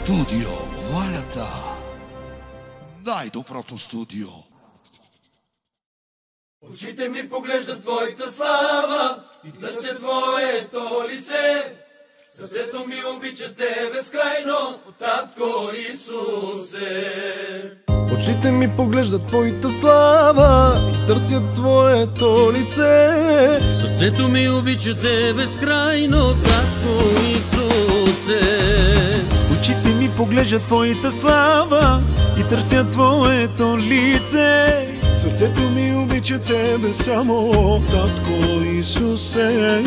Студио Валята. Най-доброто студио. Очите ми поглеждат твоята слава и търся твоето лице. Сърцето ми обича те безкрайно, Татко Исусе. Очите ми поглеждат твоята слава и търсят твоето лице. Сърцето ми обича те безкрайно, Татко Исусе. Очите ми поглеждат твоята слава и търсят твоето лице. Сърцето ми обича тебе само, Татко Исусе.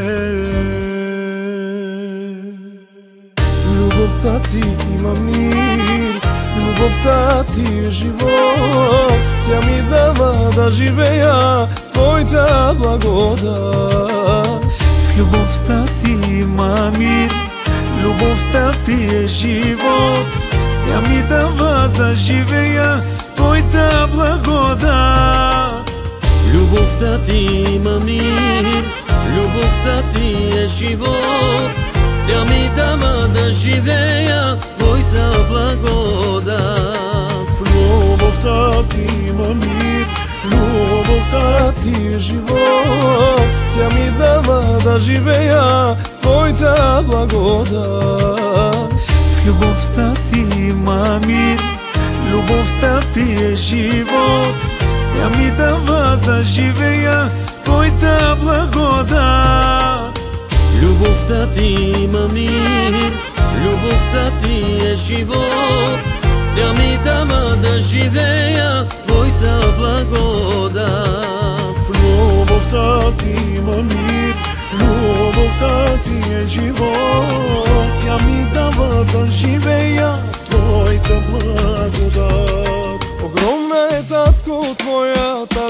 Любовта ти има мир, любовта ти е живот. Тя ми дава да живея в твоята благодат. В любовта ти има мир, любовта ти е живот. Тя ми дава да живея в твоята благодат. Любовта ти има мир, любовта ти е живот. Тя ми дава да живея в твоята благодат. В любовта ти има мир, любовта ти е живот. Тя ми дава да живея в твоята благодат. В любовта ти има мир, любовта ти е живот. Тя ми дава да живея в твоята благодат. Любовта ти има мир, любовта ти е живот. Тя ми дава да живея в твоята благодат. В любовта ти има мир, любовта ти е живот. Тя ми дава да живея в твоята благодат. Огромна е, Татко, твоята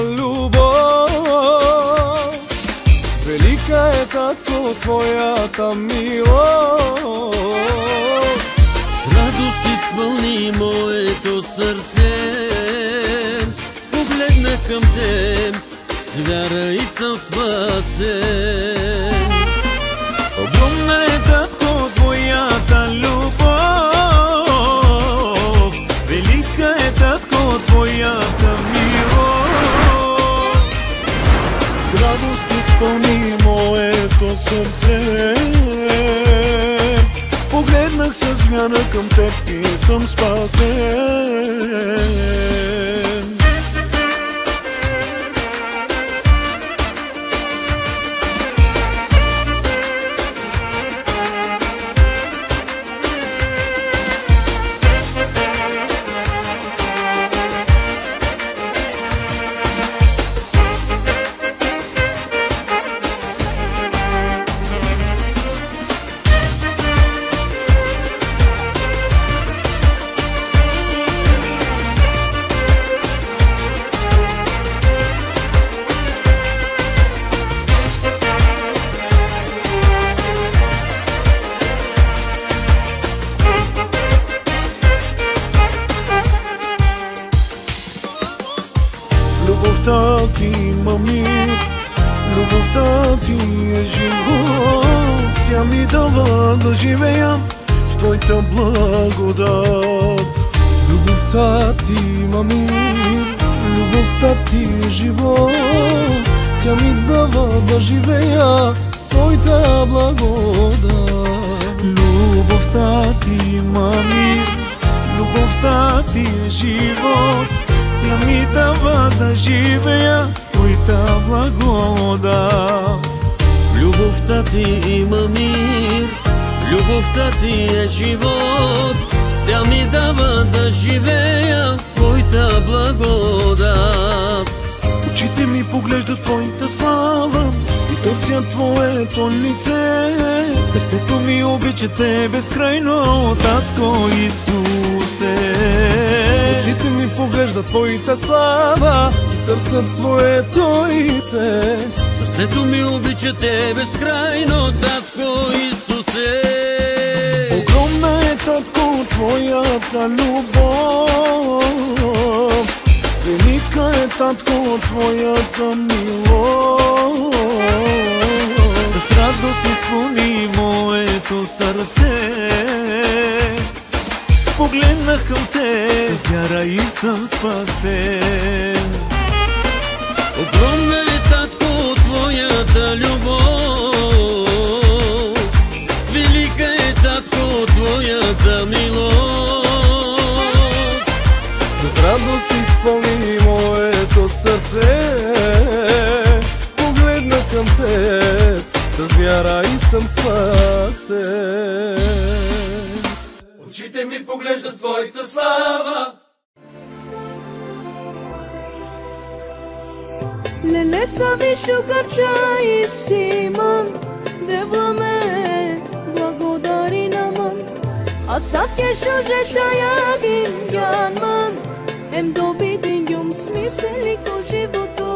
любов. Велика е, Татко, твоята милост. С радост изпълни моето сърце. Погледнах към теб, с вяра и съм спасен. Огромна е, Татко, твоята любов. Велика е, Татко, твоята милост. С радост изпълни моето сърце. Погледнах с вяра към теб и съм спасен. Любовта ти има мир, любовта ти е живот. Тя ми дава да живея в твоята благодат. Любовта ти има мир, любовта ти е живот. Тя ми дава да живея в твоята благодат. Любовта ти има мир, любовта ти е живот. Тя ми дава да живея в твоята благодат. Любовта ти има мир, любовта ти е живот. Тя ми дава да живея в твоята благодат. Очите ми поглеждат твоята слава и търсят твоето лице. Сърцето ми обича те безкрайно, Татко Исусе. Очите ми поглеждат твоята слава и търсят твоето лице. Сърцето ми обича те безкрайно, Татко Исусе. Огромна е, Татко, твоята любов. Велика е, Татко, твоята милост. С радост изпълни моето сърце. погледнах към те, с вяра и съм спасен. Огромна е, татко, твоята любов, велика е, татко, твоята милост. С радост изпълни моето сърце, погледна към теб, с вяра и съм спасен. Очите ми поглеждат твоята слава. Lele sa vishu karčaj siman, devlame blagodari naman. A sad kesho že čajagin gjanman, em dobiti njum smisli ko životo.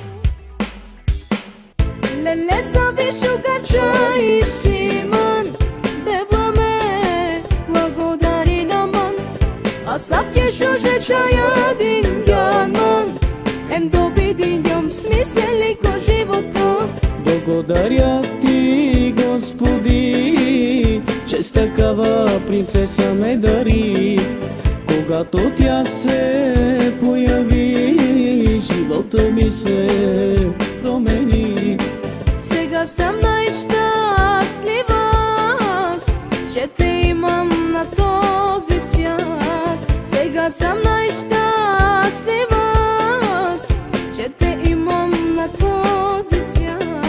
Lele sa vishu karčaj siman, devlame blagodari naman. A sad kesho že čajagin gjanman, em dobiti njum smisli ko životo. Благодаря ти, Господи, че с такава принцеса ме дари. Когато тя се появи, живота ми се промени. Сега съм най-щастлива, че те имам на този свят. Сега съм най-щастлива, че те имам на този свят.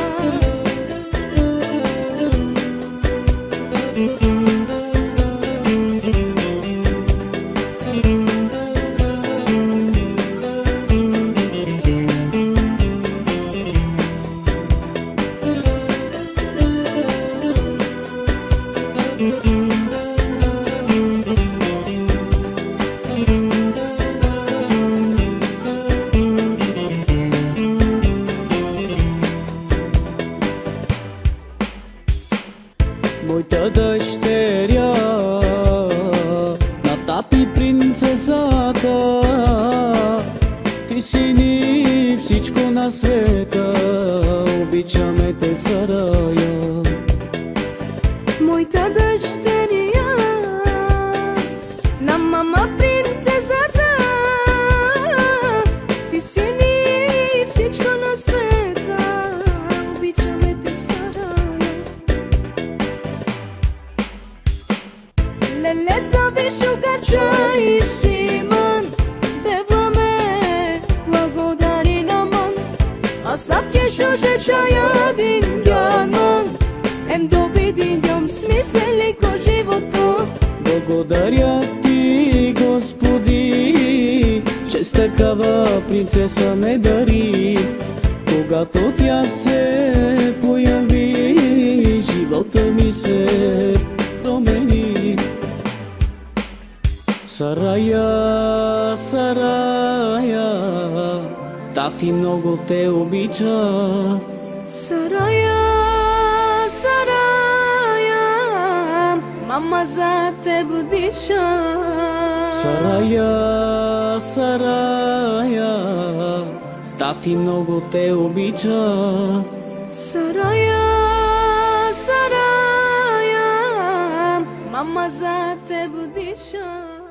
Моята дъщеря, на тати принцесата, ти си ни всичко на света, обичаме те Сарая. Моята дъщеря, на мама принцесата, ти си ни всичко на света, обичаме те Сарая. Lele sa vishu karčaj siman, devlame blagodari naman. A sad kesho že čajagin gjanman, em dobiti njum smisli ko životo. Благодаря ти, Господи, че с такава принцеса ме дари. Когато тя се появи, живота ми се промени. Сарая, Сарая, тати много те обича. Сарая, Сарая, мама за теб диша. Сарая, Сарая, тати много те обича. Сарая, Сарая, мама за теб диша.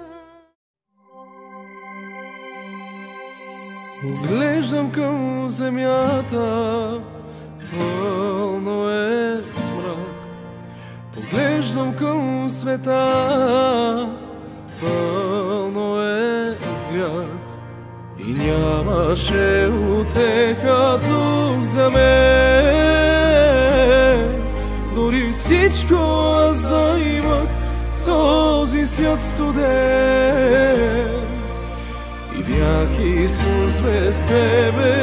Поглеждам към земята, пълно е с мрак. Поглеждам към света, пълно е с грях. И нямаше утеха тук за мен. Дори всичко аз да имах в този свят студен. И бях, Исус, без Тебе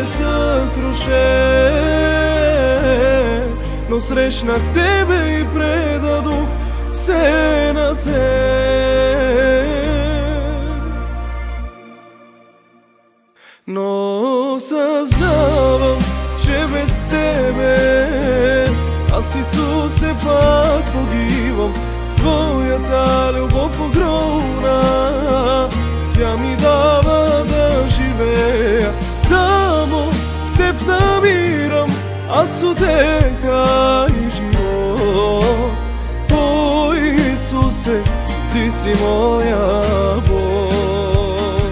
съкрушен, но срещнах Тебе и предадох се на Теб. Но съзнавам, че без Тебе аз, Исусе, пак погивам. Твоята любов огромна, тя ми дава да живея. Само в Теб намирам аз утеха и живот. О, Исусе, ти си моя Бог.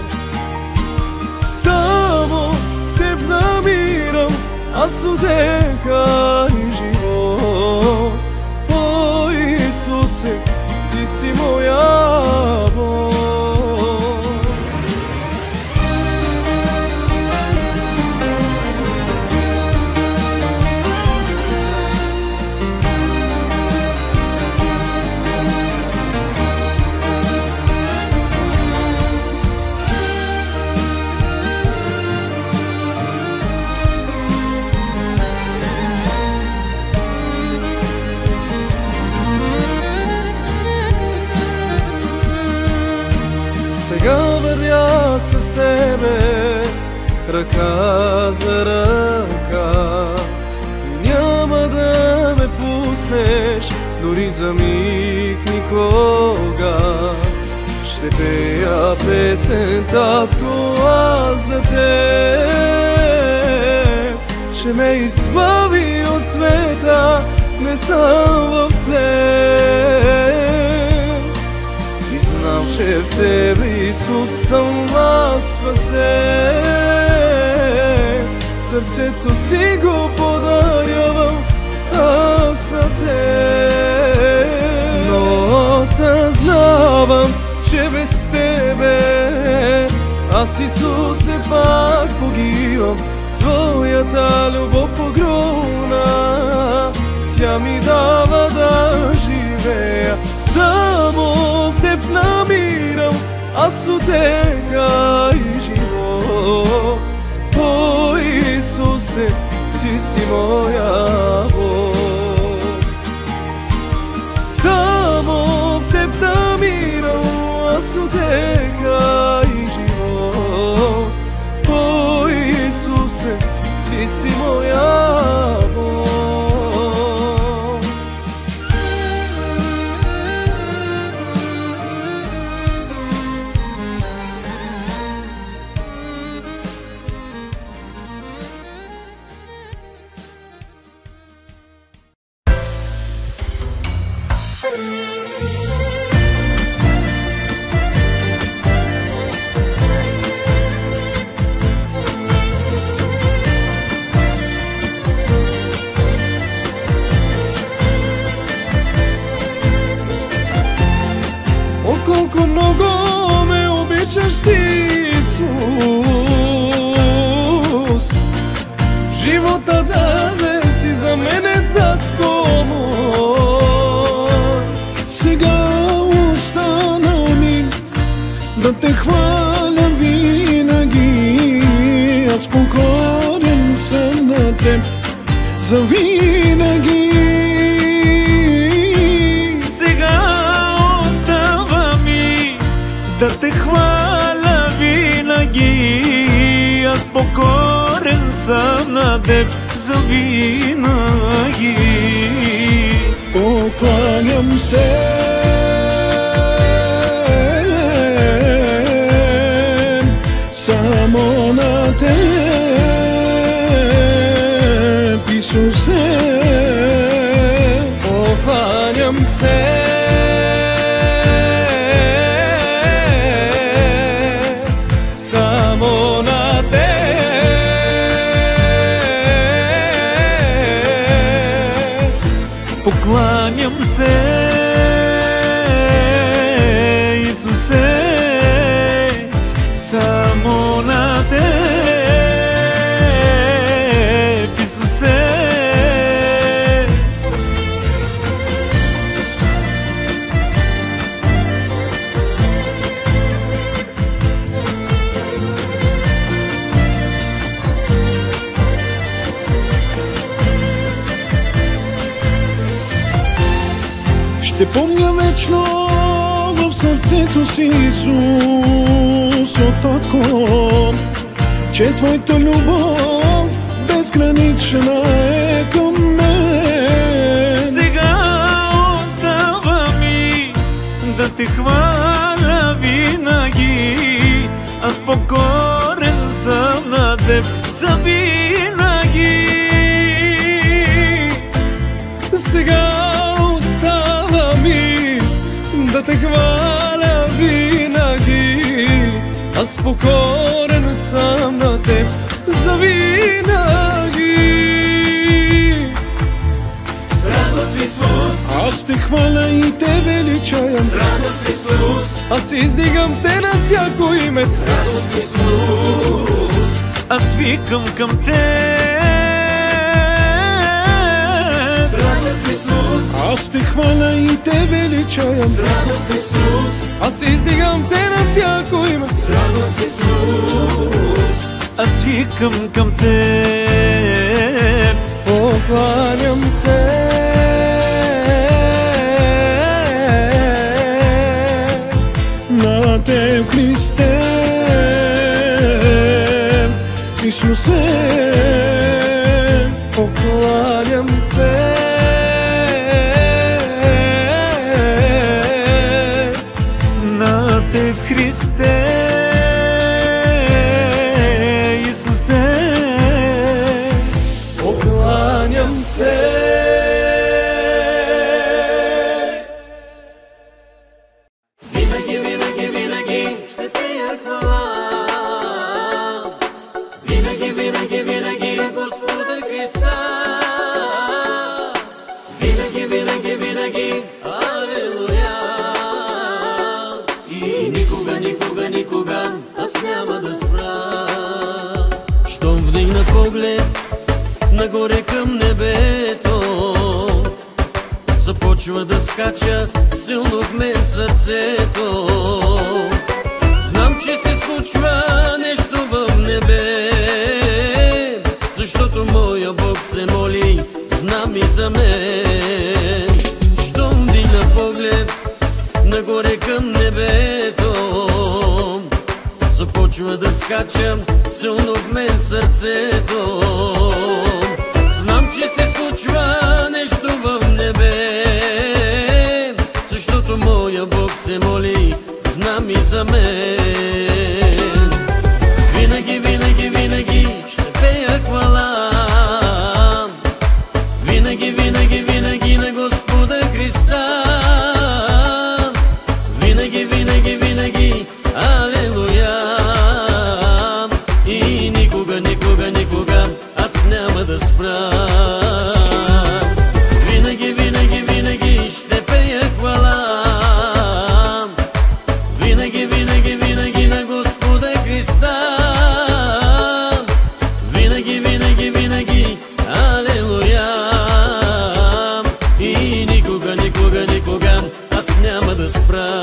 Само в теб намирам аз утеха и живот. О, Исусе, ти си моя Бог. Сега вървя с тебе ръка за ръка и няма да ме пуснеш дори за миг никога. Ще пея песен, татко, аз за теб. Ще ме избави от света, не съм в плен. И знам, че в тебе, Исус, съм аз спасен. Сърцето си го подарявам аз на теб. Но съзнавам, че без тебе аз, Исусе, пак погивам. Твоята любов огромна, тя ми дава да живея. Само в теб намирам аз утеха и живот. О, Исусе, ти си моя Бог. Само в теб намирам аз утеха и живот. О, Исусе, ти си моя Бог. Колко много ме обичаш ти, Исус. Живота даде си за мене, татко мой. Сега остана ми да те хваля винаги. Аз покорен съм на теб завинаги. Да те хваля винаги, аз покорен съм на теб завинаги. Покланям се само на теб, Исусе. Покланям се Покланям се, Исусе, само на теб, Исусе. Ще помня вечно в сърцето си, Исус, о татко, че твоята любов безгранична е към мен. Сега остава ми да те хваля винаги, аз покорен съм на теб завинаги. Сега остава ми да те хваля покорен съм на теб завинаги. С радост, Исус, Аз те хваля и те величаям, с радост, Исус, аз издигам те на всяко име. с радост, Исус, аз викам към теб. С радост, Исус, Аз те хваля и те величаям, с радост, Исус, аз издигам те на всяко име. с радост, Исус, аз викам към теб. Покланям се на теб, Христе, Исусе. Покланям се На теб, Христе, Исусе. покланям се. Винаги, винаги, винаги ще пея хвала. Винаги, винаги, винаги Господа Христа. Винаги, винаги, винаги алелуя. И никога, никога, никога аз няма да спра. Щом вдигна поглед нагоре към небето, започва да скача силно в мен сърцето. Знам, че се случва нещо в небе, защото моя Бог се моли, знам и за мен. Щом дигна поглед нагоре към небето, започва да скача силно в мен сърцето. Знам, че се случва нещо в небе, защото моя Бог се моли, знам и за мен. Винаги, винаги, винаги ще пея хвала. Винаги, винаги, винаги на Господа Христа. Винаги, винаги, винаги алелуя. И никога, никога, никога аз няма да спра. Винаги, винаги, винаги ще пея хвала. Винаги, винаги, винаги на Господа Христа. Винаги, винаги, винаги алелуя. И никога, никога, никога аз няма да спра.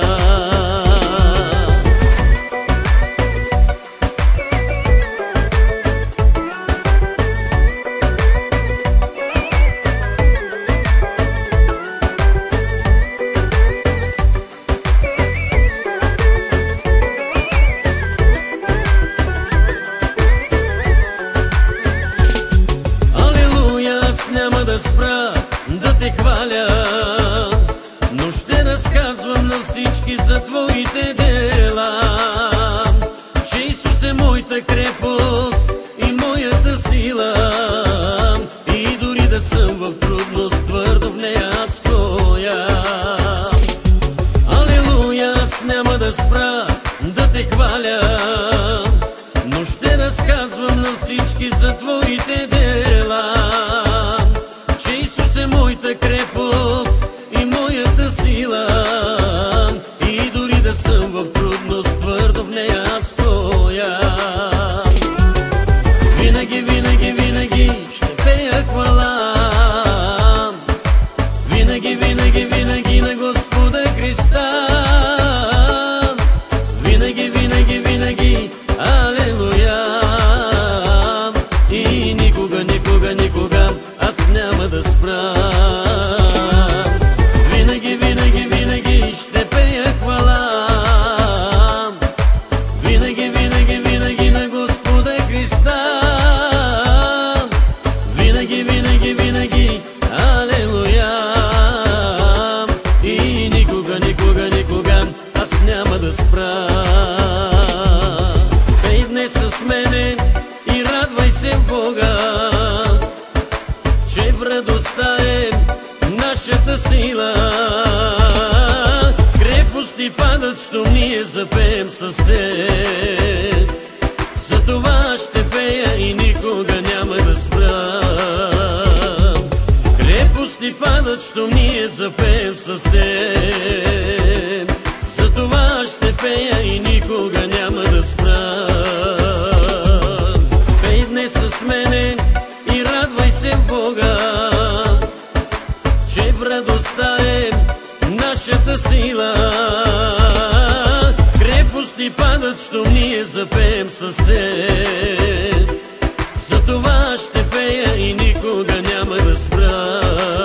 Няма да спра да те хваля, но ще разказвам на всички за твоите дела. Че Исус е моята крепост и моята сила, и дори да съм в трудност, твърдо в нея аз стоя. Алелуя, аз няма да спра да те хваля, но ще разказвам на всички за твоите дела. Че Исус е моята крепост и моята сила, и дори да съм в трудност, твърдо в нея аз стоя. Винаги, винаги, винаги ще пея хвала. Винаги, винаги, винаги на Господа Христа. Винаги, винаги, винаги алелуя. И никога, никога, никога аз няма да спра. Винаги, винаги, винаги ще пея хвала. Винаги, винаги, винаги на Господа Христа. Винаги, винаги, винаги алелуя. И никога, никога, никога аз няма да спра. Пей днес с мене и радвай се в Бога, че в радостта е нашата сила. Крепост Крепости падат, щом ние запеем с теб. Затова ще пея и никога няма да спра. Крепости падат, щом ние запеем с теб. Затова ще пея и никога няма да спра. Пей днес с мене и радвай се в Бога, че в радостта е нашата сила. Крепости падат, щом ние запеем с теб. Затова ще пея и никога няма да спра.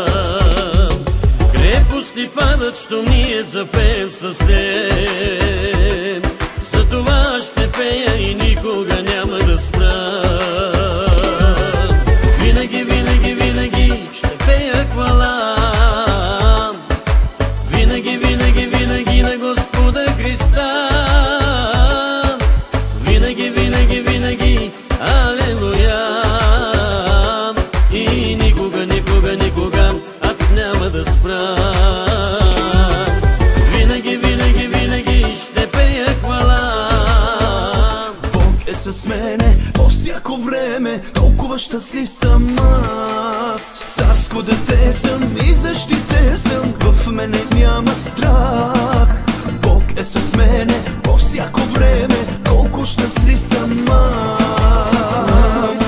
Крепости падат, щом ние запеем с теб. Затова ще пея и никога няма да спра. Винаги, винаги, винаги ще пея хвала. Винаги, винаги, винаги на Господа Христа. Винаги, винаги, винаги, алелуя. И никога, никога, никога аз няма да спра. Винаги, винаги, винаги ще пея хвала. Бог е с мене по всяко време, толкова щастлив съм аз. Царско дете съм и защитен съм, в мене няма страх. Бог е с мене по всяко време, колко щастлив съм аз.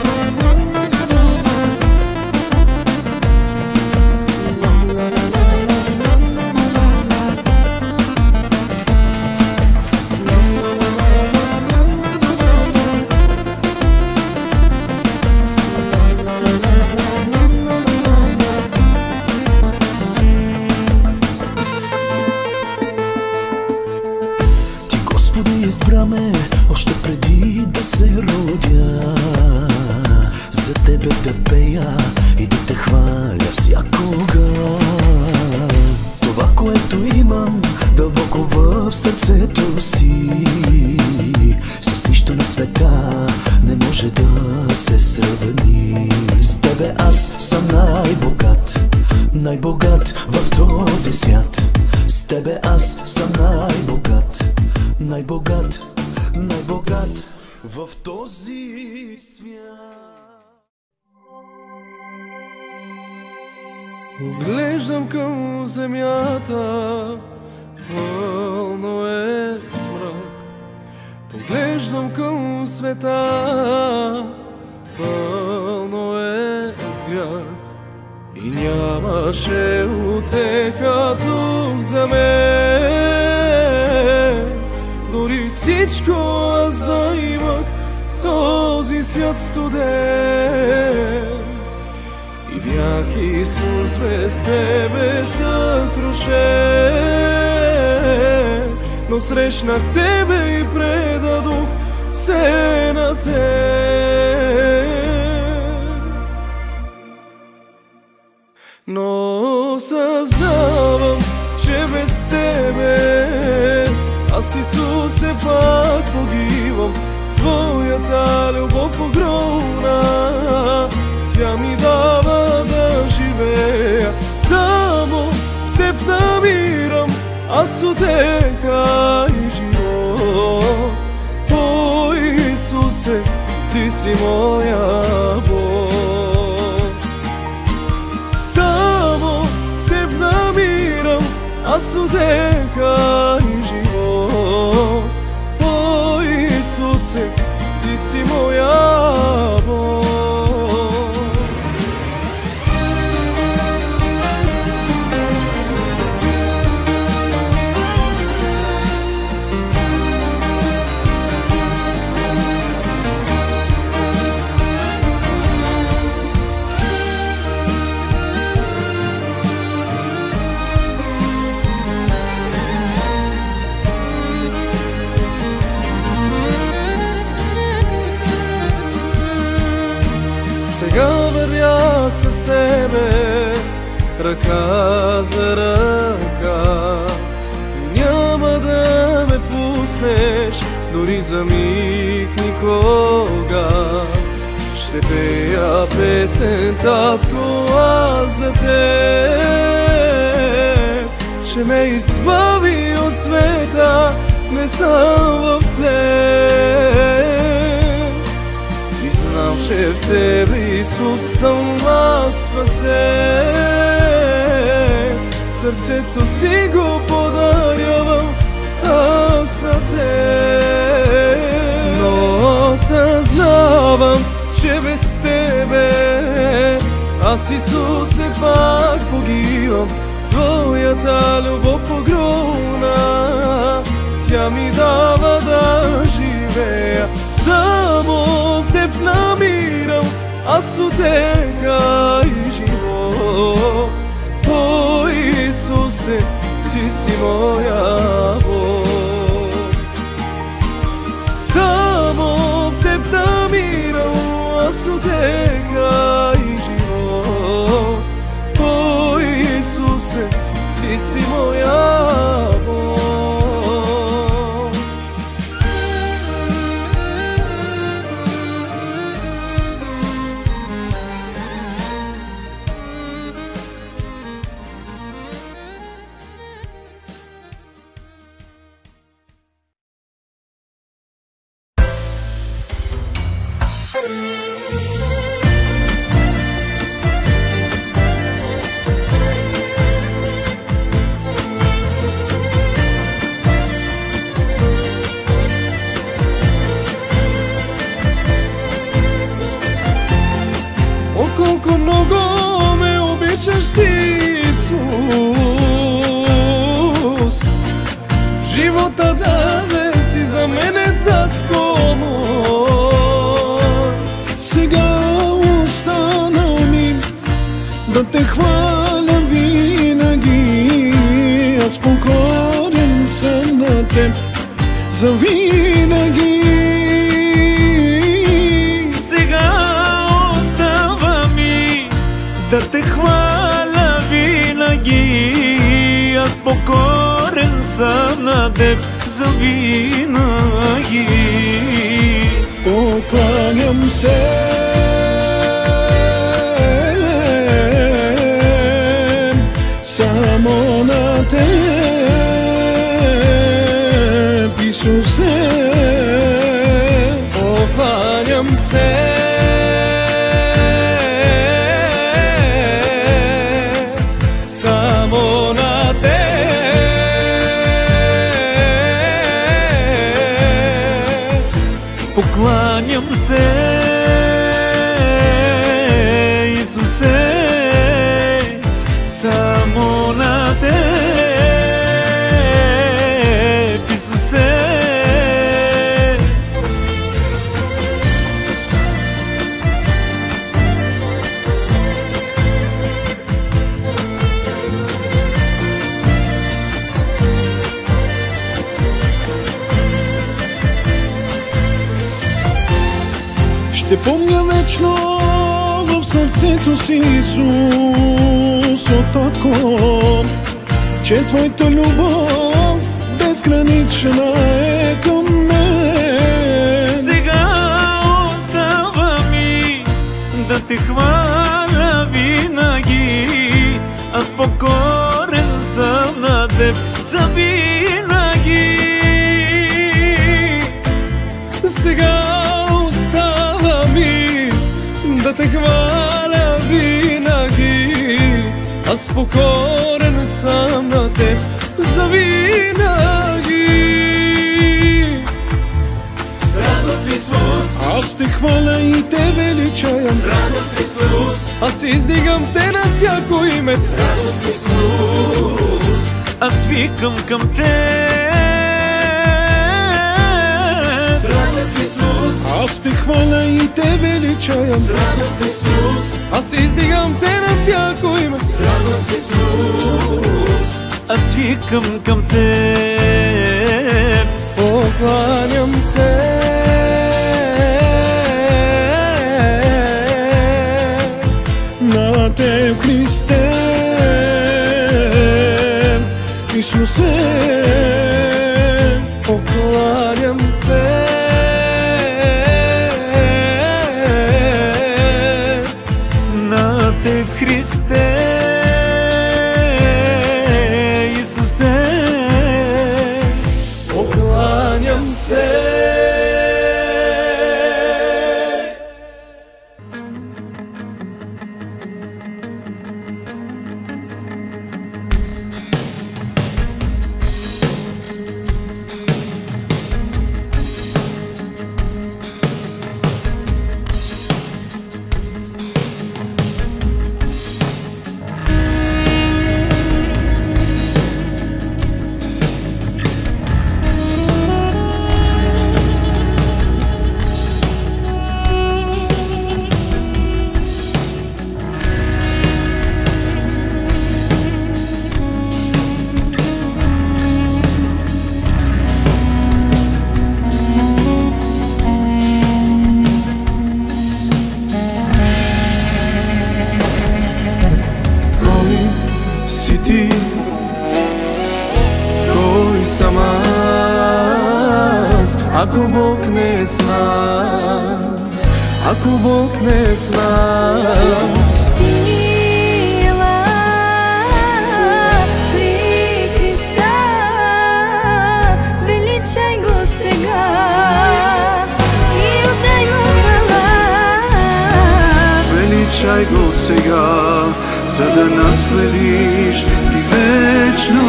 Избра ме още преди да се родя, за тебе да пея и да те хваля всякога. Това, което имам дълбоко в сърцето си, с нищо на света не може да се сравни. С тебе аз съм най-богат, най-богат в този свят. С тебе аз съм най-богат, най-богат, най-богат в този свят. Глеждам към земята, пълно е смрак. Поглеждам към света, пълно е с грях. И нямаше утеха тук за мен, дори всичко аз да имах в този свят студен. И бях, Исус, без тебе съкрушен, но срещнах тебе и предадох се на теб. Но съзнавам, че без тебе аз, Исусе, пак погивам. Твоята любов огромна, тя ми дава да живея. Само в теб намирам аз утеха и живот. О, Исусе, ти си моя Бог. Само в теб намирам аз утеха и живот. О, Исусе, ти си моя Бог. Сега вървя с тебе ръка за ръка и няма да ме пуснеш дори за миг никога. Ще пея песен, татко, аз за теб, че ме избави от света, не съм в плен. И знам, че в Тебе, Исус, съм аз спасен. Сърцето си го подарявам аз на Теб. Но съзнавам, че без Тебе аз, Исусе, пак погивам. Твоята любов огромна, тя ми дава да живея. Само в Теб намирам аз утеха и живот. О, Исусе, Ти си моя Бог. Само в Теб намирам аз утеха и живот. О, Исусе, Ти си моя Бог. Колко много ме обичаш Ти, Исус. Живота даде си за мене, татко мой. Сега остана ми да Те хваля винаги. Аз покорен съм на Теб завинаги. Да Те хваля винаги, аз покорен съм на Теб завинаги. Покланям се само на Теб, Исусе. Покланям се Покланям се, Исусе, само на Теб, Исусе. Ще помня вечно в сърцето си, Исус, о татко, че Твоята любов безгранична е към мен. Сега остава ми да Те хваля винаги, аз покорен съм на Теб завинаги. Сега да Те хваля винаги, аз покорен съм на Теб завинаги. С радост, Исус, аз Те хваля и Те величаям. с радост, Исус, аз издигам Те на всяко име. с радост, Исус, аз викам към Теб. С радост, Исус, аз Те хваля и Те величаям. с радост, Исус, аз издигам Те на всяко име. с радост, Исус, аз викам към Теб. Покланям се на Теб, Христе, Исусе. Покланям се на Теб, Христе, Исусе. Ако Бог не е с нас, ако Бог не е с нас. Мила при Христа, величай го сега и отдай му хвала. Величай го сега, за да наследиш ти вечността.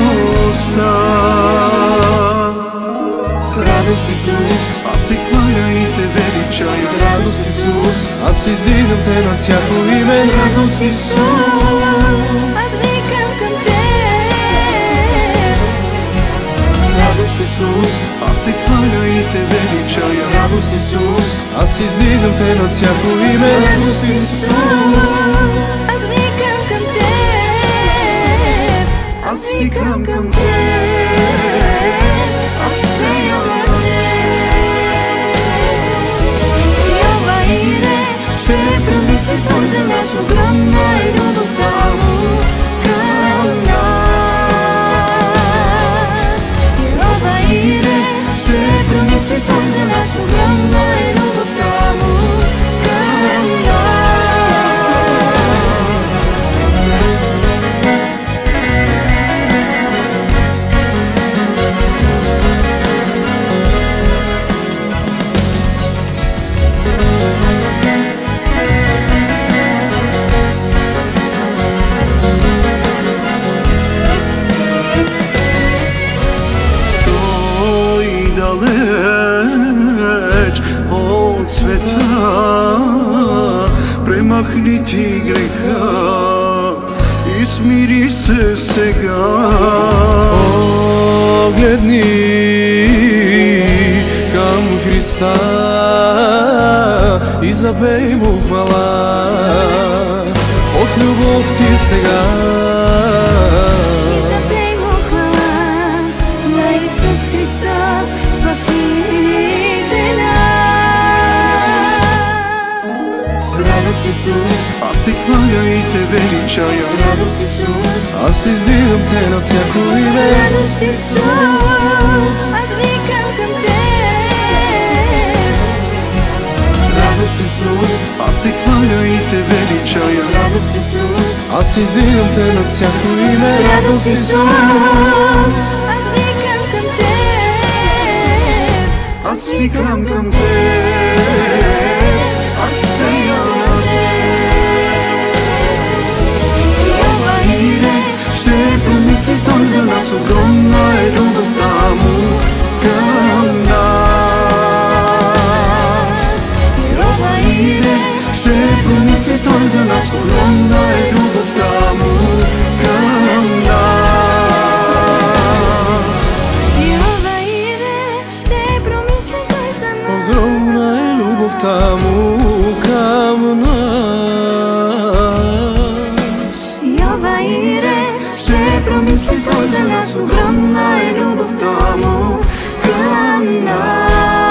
С радост, Исус, аз те хваля и те величая. с радост, Исус, Аз издигам те на всяко име. с радост, Исус, Аз викам към теб. с радост, Исус, Аз те хваля и те величая. с радост, Исус, Аз издигам те на всяко име. с радост, Исус, Аз викам към теб. Аз викам към теб. аз пея на Йова иде, ще промисли Той за нас, огромна е любовта му към нас. Йова иде, Ще промисли Той за нас, огромна е любовта му към нас. Стой далеч от света, премахни ти греха и смири се сега. Погледни към Христа и забей му хвала от любов ти сега. забей му хвала на Исус Христос, Спасителя. С радост, Исус, Аз те хваля и те величая. с радост, Исус, Аз издигам те на всяко име. Радост, Исус, аз викам към теб. с радост, Исус, Аз те хваля и те величая. с радост, Исус, Аз издигам те на всяко име. с радост, Исус, Аз викам към теб. Аз викам към теб. аз пея на Йова иде, Ще помисли Той за нас, огромна е любовта му към нас. Йова иде, Ще помисли Той за нас, огромна е любовта му към нас. Йова иде, ще промисли Той за нас. Огромна е любовта му към нас. Йова иде, Ще промисли Той за нас, огромна е любовта му към нас.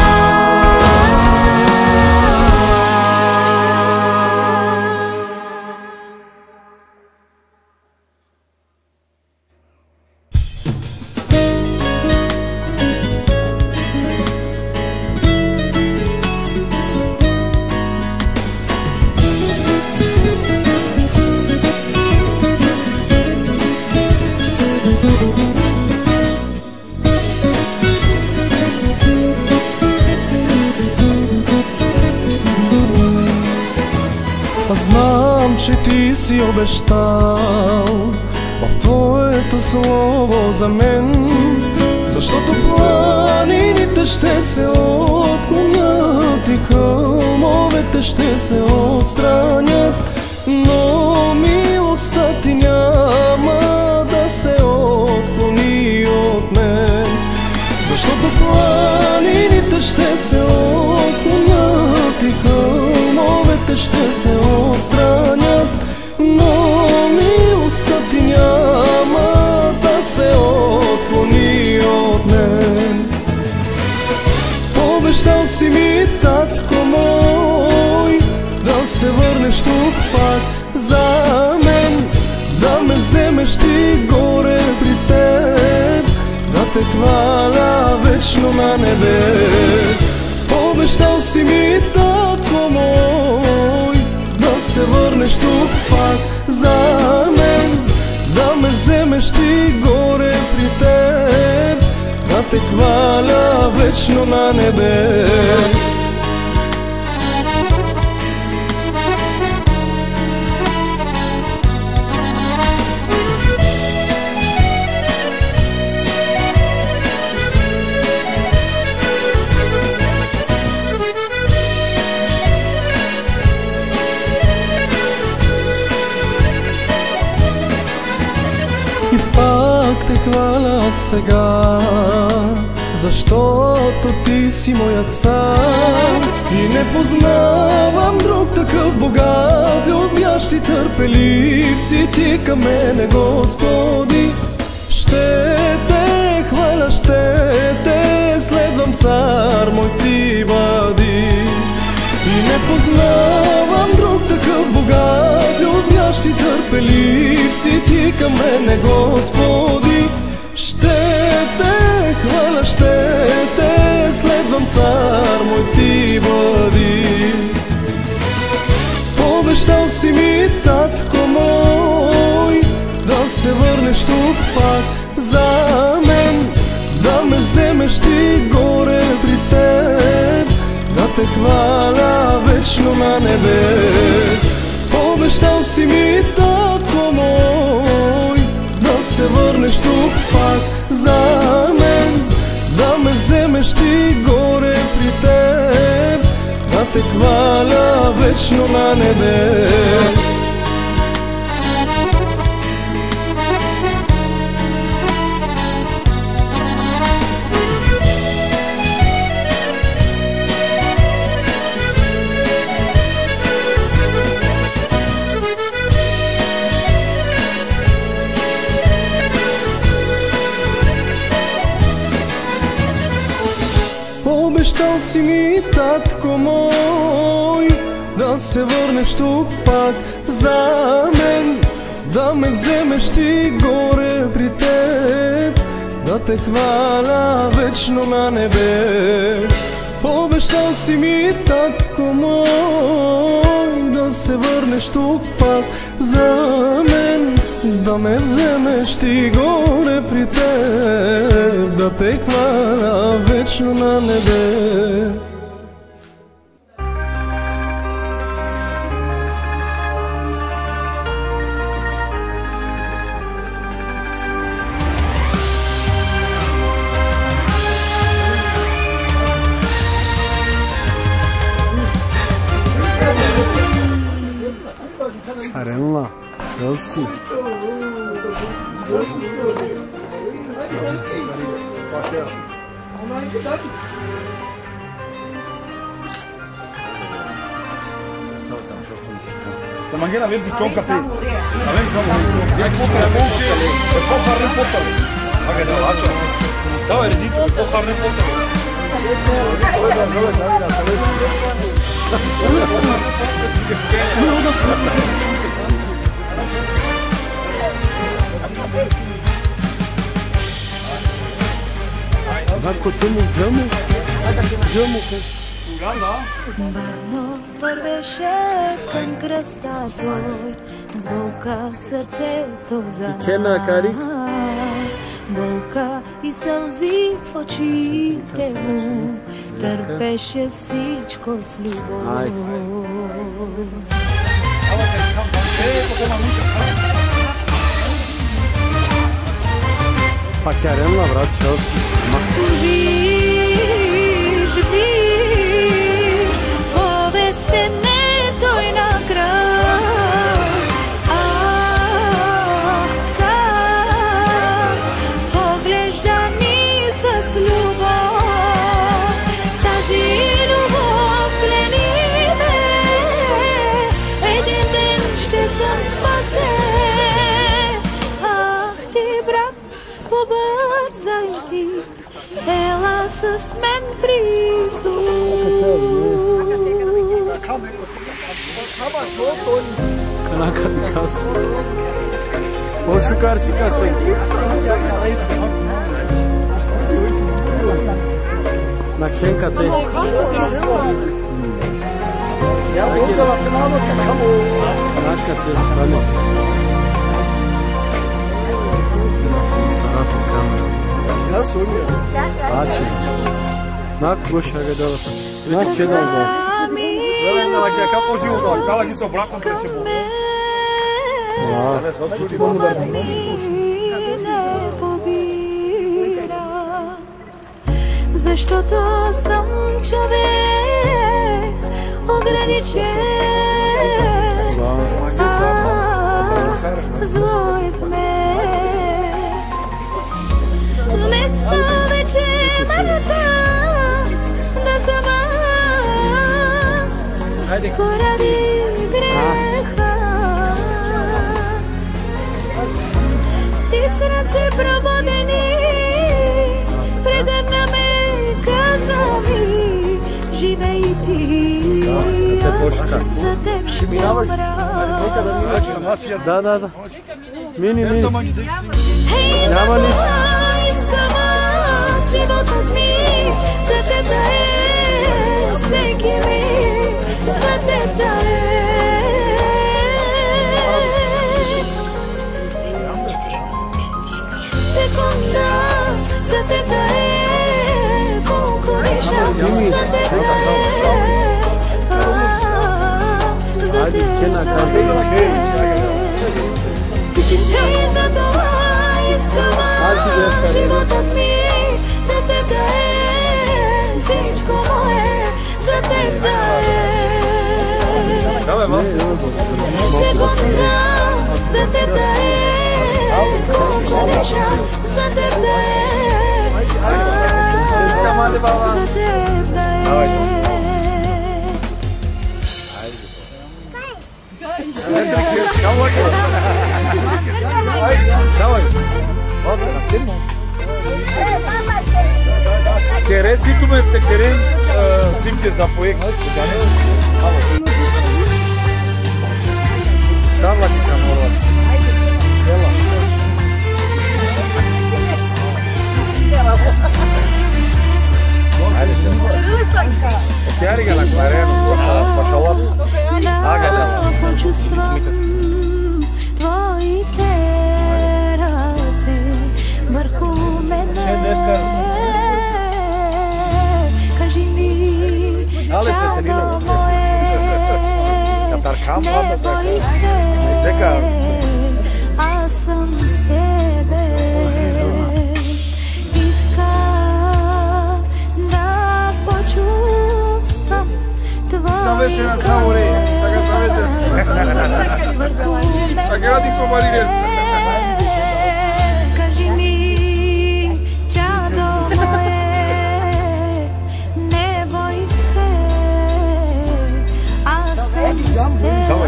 Знам, че ти си обещал в Твоето слово за мен, защото планините ще се отклонят и хълмовете ще се отстранят, но милостта ти няма да се отклони от мен. Защото планините ще се отклонят и хълмовете ще се отстранят, но милостта ти няма да се отклони от мен. Обещал си ми, татко мой, да се върнеш тук пак за мен, да ме вземеш ти горе при теб, да те хваля вечно на небес. Обещал си ми, татко мой, да се върнеш тук пак за мен, да ме вземеш ти горе при теб, да те хваля вечно на небес. И пак те хваля сега, защото ти си моят цар. И не познавам друг такъв богат, любящ и търпелив си ти към мене, Господи. Ще те хваля, ще те следвам, цар мой ти бъди. И не познавам друг такъв богат, любящ и търпелив си ти към мене, Господи. Ще те хваля, ще те следвам, цар мой ти бъди. Обещал си ми, татко мой, да се върнеш тук пак за мен, да ме вземеш ти горе при теб, да те хваля вечно на небес. Обещал си ми, татко мой, да се върнеш тук пак за мен, да ме вземеш ти горе при теб, да те хваля вечно на небес. Обещал си ми, татко мой, да се върнеш тук пак за мен, да ме вземеш ти горе при теб, да те хваля вечно на небе. Обещал си ми, татко мой, да се върнеш тук пак за мен, да ме вземеш ти горе при теб, да те хваля вечно на небе. Аренла, Елси. Mañana ven pichón café. A ver, somos. Ya poca monte, de poca repota. A ver, no, hacha. Estaba heredito, de poca repota. Бавно вървеше към кръста той, с болка в сърцето за нас. Болка и сълзи в очите му, търпеше всичко с любов. Пак Аренла, брат, Челси. Виж, виж, повесене той на кръст. Как поглежда ни с любов, тази любов плени ме. Един ден ще съм спасен. Ах ти, брат, побързай ти, ела с мен при Исус. Канака дикас. О, шукар си касен. Максенка те. Ja ovdje na penalu kako Нака те стане. ja Sonia. Ачи. Нак гоша га дала. Нак че да го. Zelen na lakija, kako živo da, kala gico brakom krećemo. Да. Защото съм човек ограничен, зло е в мен. Вместо вече мъртва да съм аз поради греха. Ти с ръце пробудени прегърна ме, каза ми, живей ти, за теб ще умра. Да. Мини. Хей, за това искам аз животът ми, за теб да е всеки ми, за теб да е. Секунда, за теб да е колко неща, за теб да е, за теб да е. Хей, за това искам аз животът ми, за теб да е всичко мое, за теб да е. Секунда, за теб да е колко неща, за теб да е, за теб да е. Care si tu me te querem simtes da proiect. Charla que chamou. Сярига на кларено, пошла. Почувствам твоите ръце върху мене. Кажи ми, чадо мое, не бой се, аз съм с тебе. Искам да почувствам твоите върху мене. Кажи ми, чадо мое, не бой се, аз съм с тебе.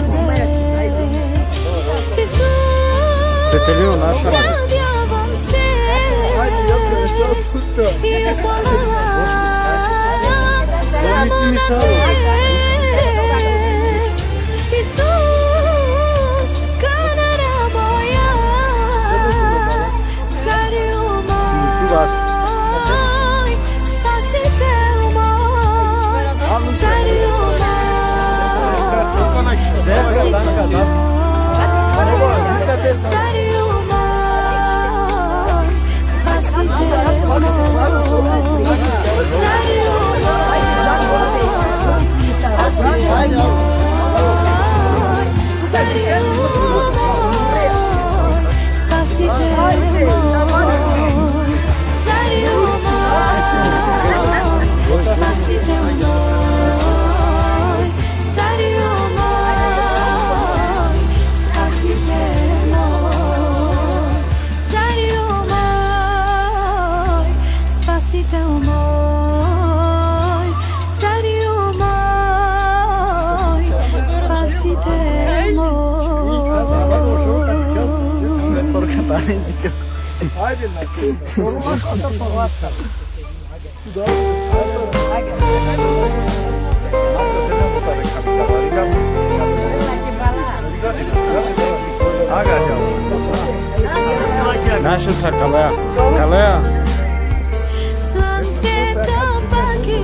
Исус, надявам се и оплавам само на тебе. Исус, канара моя, царю мой, спасител мой, царю мой, спасител мой, царю мой, спасител мой, царю мой, спасител мой. Haydi lan. Olmaz kasa pavasta. Наша калая. Калая. Слънцето пак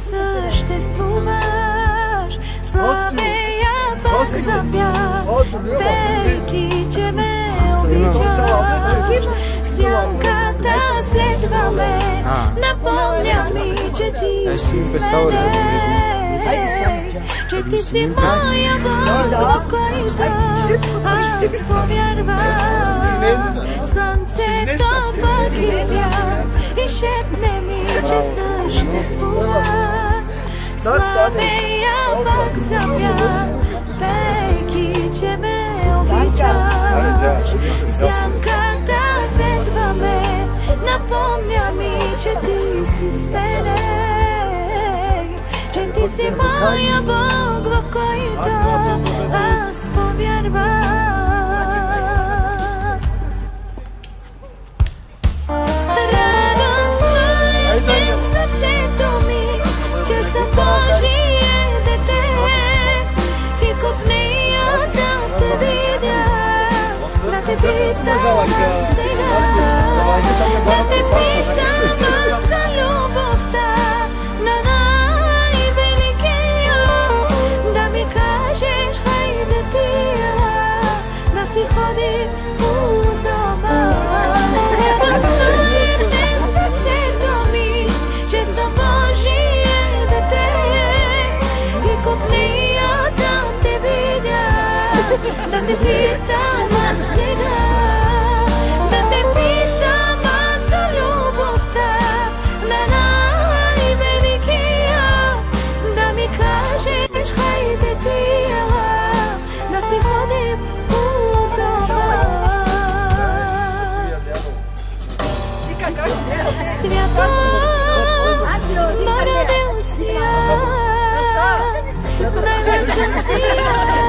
съществуваш. Слабея пак запя пейки, че ме обичаш. Сянката следва ме, напомня ми, че ти си с мене, че ти си моя Бог, в който аз повярвам. Слънцето пък изгря и шепне ми, че съществува. Слабея пак запя пейки, че ме обичаш. Сянката следва ме, напомня ми, че ти си с мене, че ти си моя Бог, в който аз повярвам. Радостно е днес сърцето ми, че съм Божие дете и копнея да те видя, да те питам сега, да те питам за любовта на най-великия, да ми кажеш хайде тия, да си ходи у дома. Радостно е днес сърцето ми, че съм Божие дете и копнея да те видя, да те питам сега, да те питам за любовта на най-великия, да ми кажеш хайде тия, да си ходим у дома. Свято ма родил си я, най-вечен си я,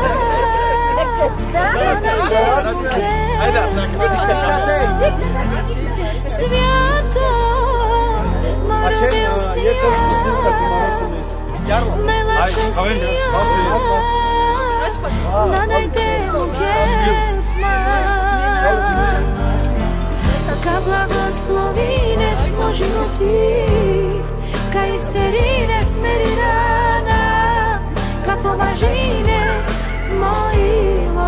свято ма родил си я, най-лачен си я, надайте му kesma. Ka blagoslovine smo životi, ka iserine smerirana, ka pomažines mojilo.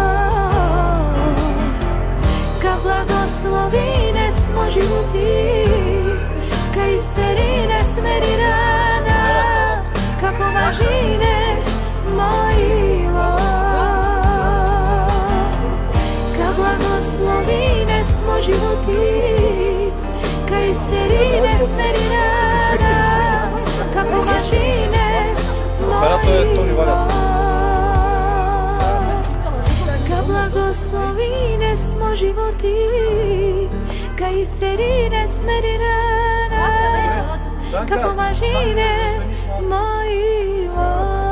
Ka blagoslovine smo životi, ka iserine smerirana, ka pomažines mojilo. Ka blagoslovine smo životi, ka iserine smerirana, ka pomažines mojilo. Ka blagoslovine smo životi, ka iserine smerirana, ka pomažines mojilo.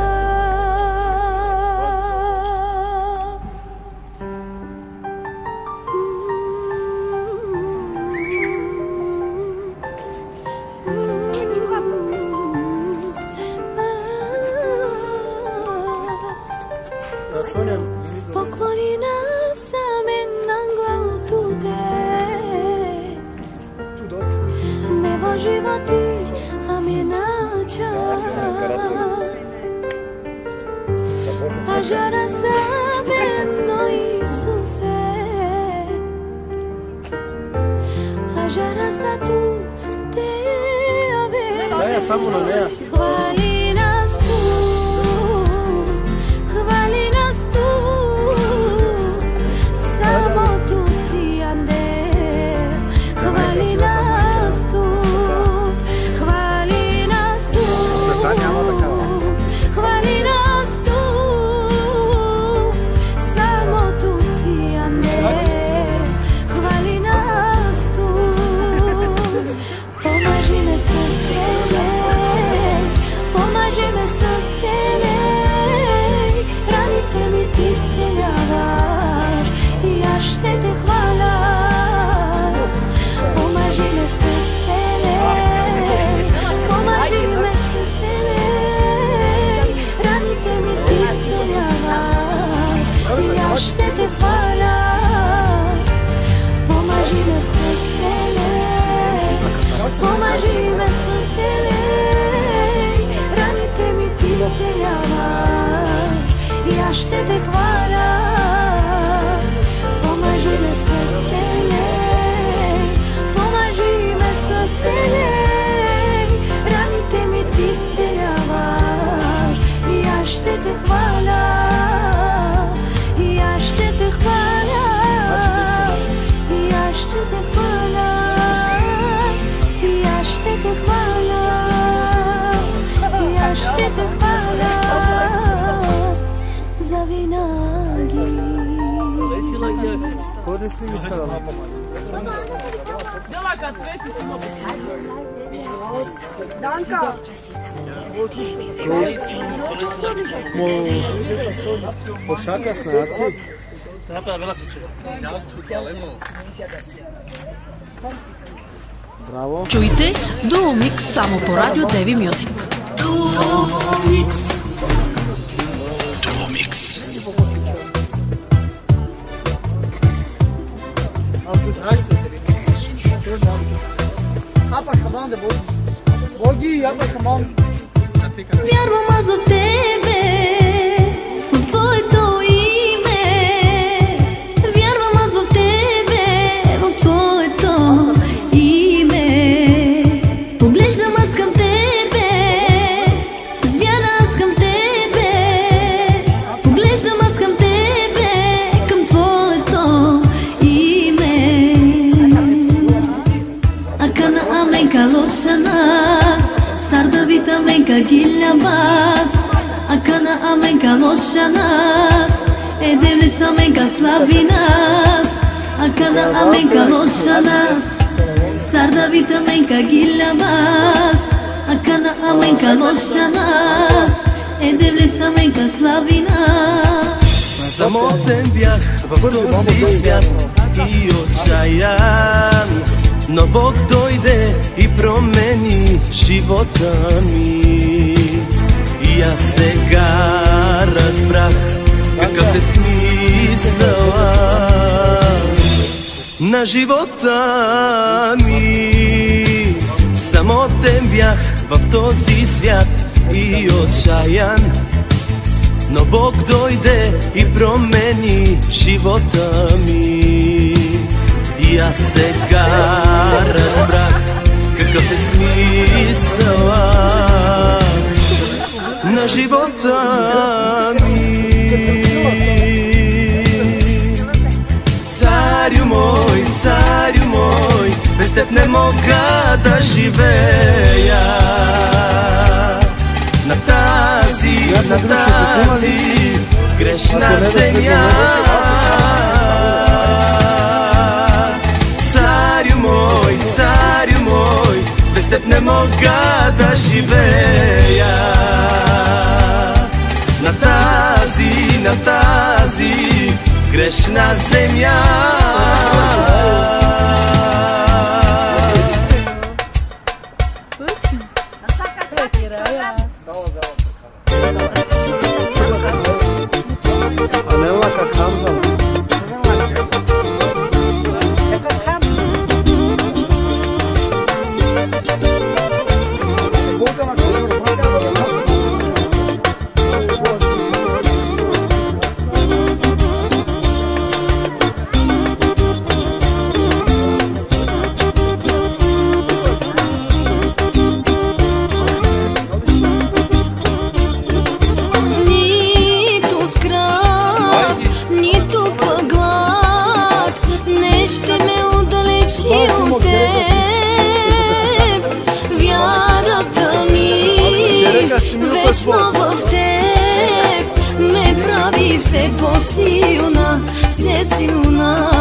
Poklonina sam na glavu tude, nebo životy a mi na čas. A žara sam no Isuse, a žara sa tu te ave. Hvali nas tu, hvali nas tu, samo tu si ande. Hvali nas tu, hvali nas tu, hvali nas tu, samo tu si ande. Hvali nas tu, pomaži me sa selej, pomaži me sa selej, ranite mi ti isceljavaš i ja šte te hvala. Pomaži me sa selej, pomaži me sa selej, ranite mi ti isceljavaš i ja šte te hvala. Pomaži me sa selej, pomaži me sa selej, аз ще те хваля. Помажи ме с Елей, помажи ме с Елей, раните ми ти изцеляваш и аз ще те хваля, и аз ще те хваля, и аз ще те хваля, и аз ще те хваля, и аз ще те хваля завинаги. Поднесли ми се разум. Danka! Pošaka snaci. Браво. Чуйте Duo Mix само по радио Деви Мюзик. Duo Mix. Duo Mix. Вярвам аз в тебе, в твоето име. Вярвам аз в тебе, в твоето име. Поглеждам аз към тебе, с вяра аз към тебе. Поглеждам аз към тебе, към твоето име. Акана аменка лошанас, Sardavita menka gillabas, akana amenka loshanas, edevlesa menka slavinas, akana amenka loshanas, Sardavita menka gillabas, akana amenka loshanas, edevlesa menka slavinas. Самотен бях в този свят и отчаян, но Бог дойде и промени живота ми. И аз сега разбрах какъв е смисъла на живота ми. Самотен бях в този свят и отчаян, но Бог дойде и промени живота ми. И аз сега разбрах какъв е смисъла на живота ми. Царю мой, без теб не мога да живея на тази грешна земя. Царю мой, без теб не мога да живея на тази грешна земя. Вечно в теб ме прави все по-силна, все силна.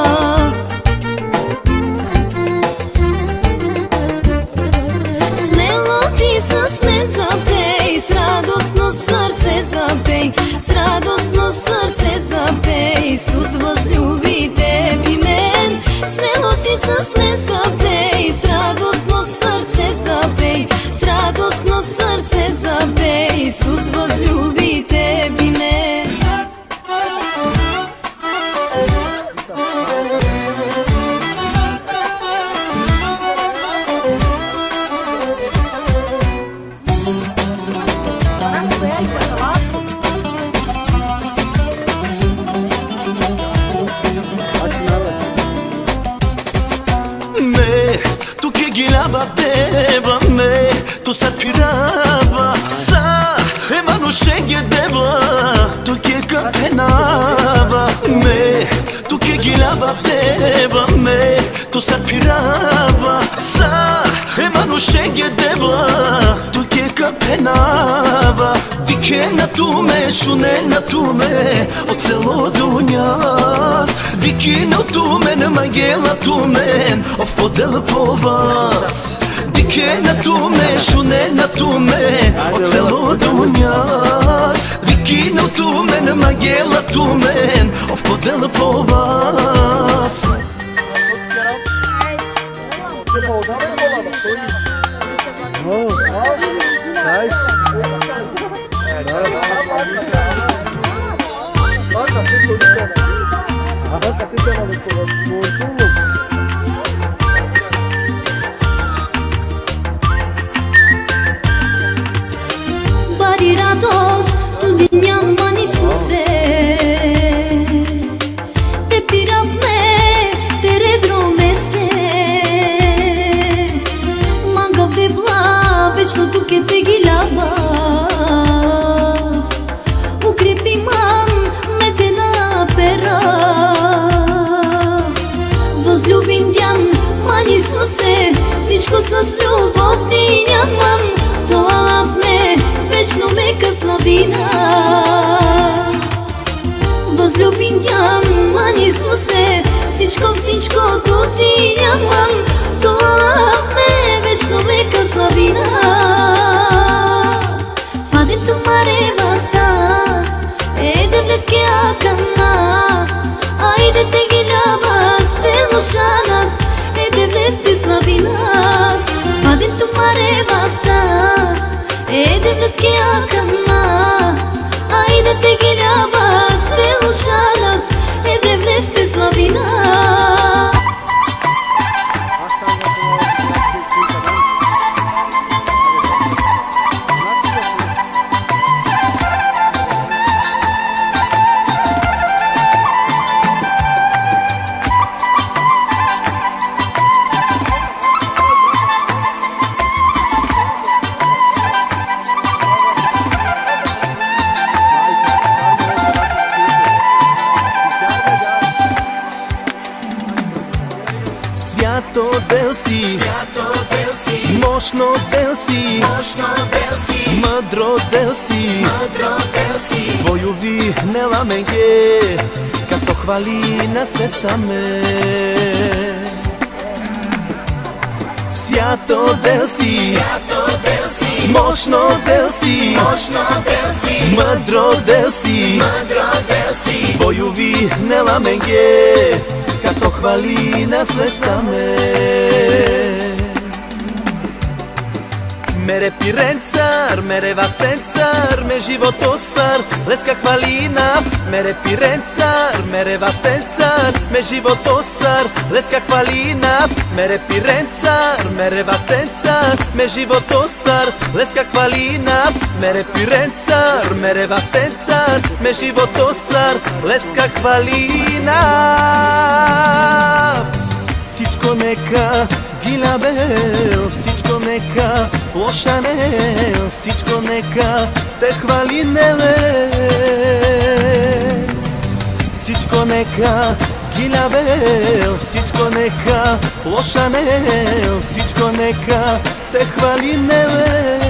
Смело ти с мен запей, с радостно сърце запей, с радостно сърце запей. Исус възлюби теб и мен. Смело ти с мен запей, с радостно сърце запей, с радостно сърце запей. Исус възлюби теб и мен. bapteva me tu sapirava sa e ma non sceglieva tu che capenava me tu che gila bapteva me tu sapirava sa e ma non sceglieva tu che capenava di che na tu me shune na tu me o celo dunjas Vikino tu men magela tu men of podel po vas Dikena tu me shune na tu me o celo dunjas Vikino tu men magela tu men of podel po vas Bari rados tu dinjam man Isuse Te pirav me te redromeste Mangav de vla večno tu ke te gilaba Ukrepi man me te napera Возлюбим дям man Isuse Всичко с любов ти нямам Това в ме вечно мека славина Възлюбим дям man Isuse Всичко то ти нямам Това в ме вечно мека славина Фаден tu mare basta E de bleske akana Ajde te gilabas Te lošanas E de blesti slavinas Fadin tu mare basta E de bleske akana Ajde te gilabas Te lošanas E de blesti slavinas Свято дел си, мощно дел си, мъдро дел си, Твојови не ламенге, како хвали нас не саме. Свято дел си, мощно дел си, мъдро дел си, Твојови не ламенге, като хвали нас не саме. Мере пирен цар, мере ватен цар, ме животот цар, леска хвалина. Мере пирен цар, мере ватен цар, ме животот цар, леска хвалина. Мере пирен цар, мере ватен цар, ме животот цар, леска хвалина. Мере пирен цар, мере ватен цар, ме животот цар, леска хвалина. Всичко нека гилабел, всичко нека лошанел, всичко нека те хвали нелес. Всичко нека гилабел, всичко нека лошанел, всичко нека те хвали нелес.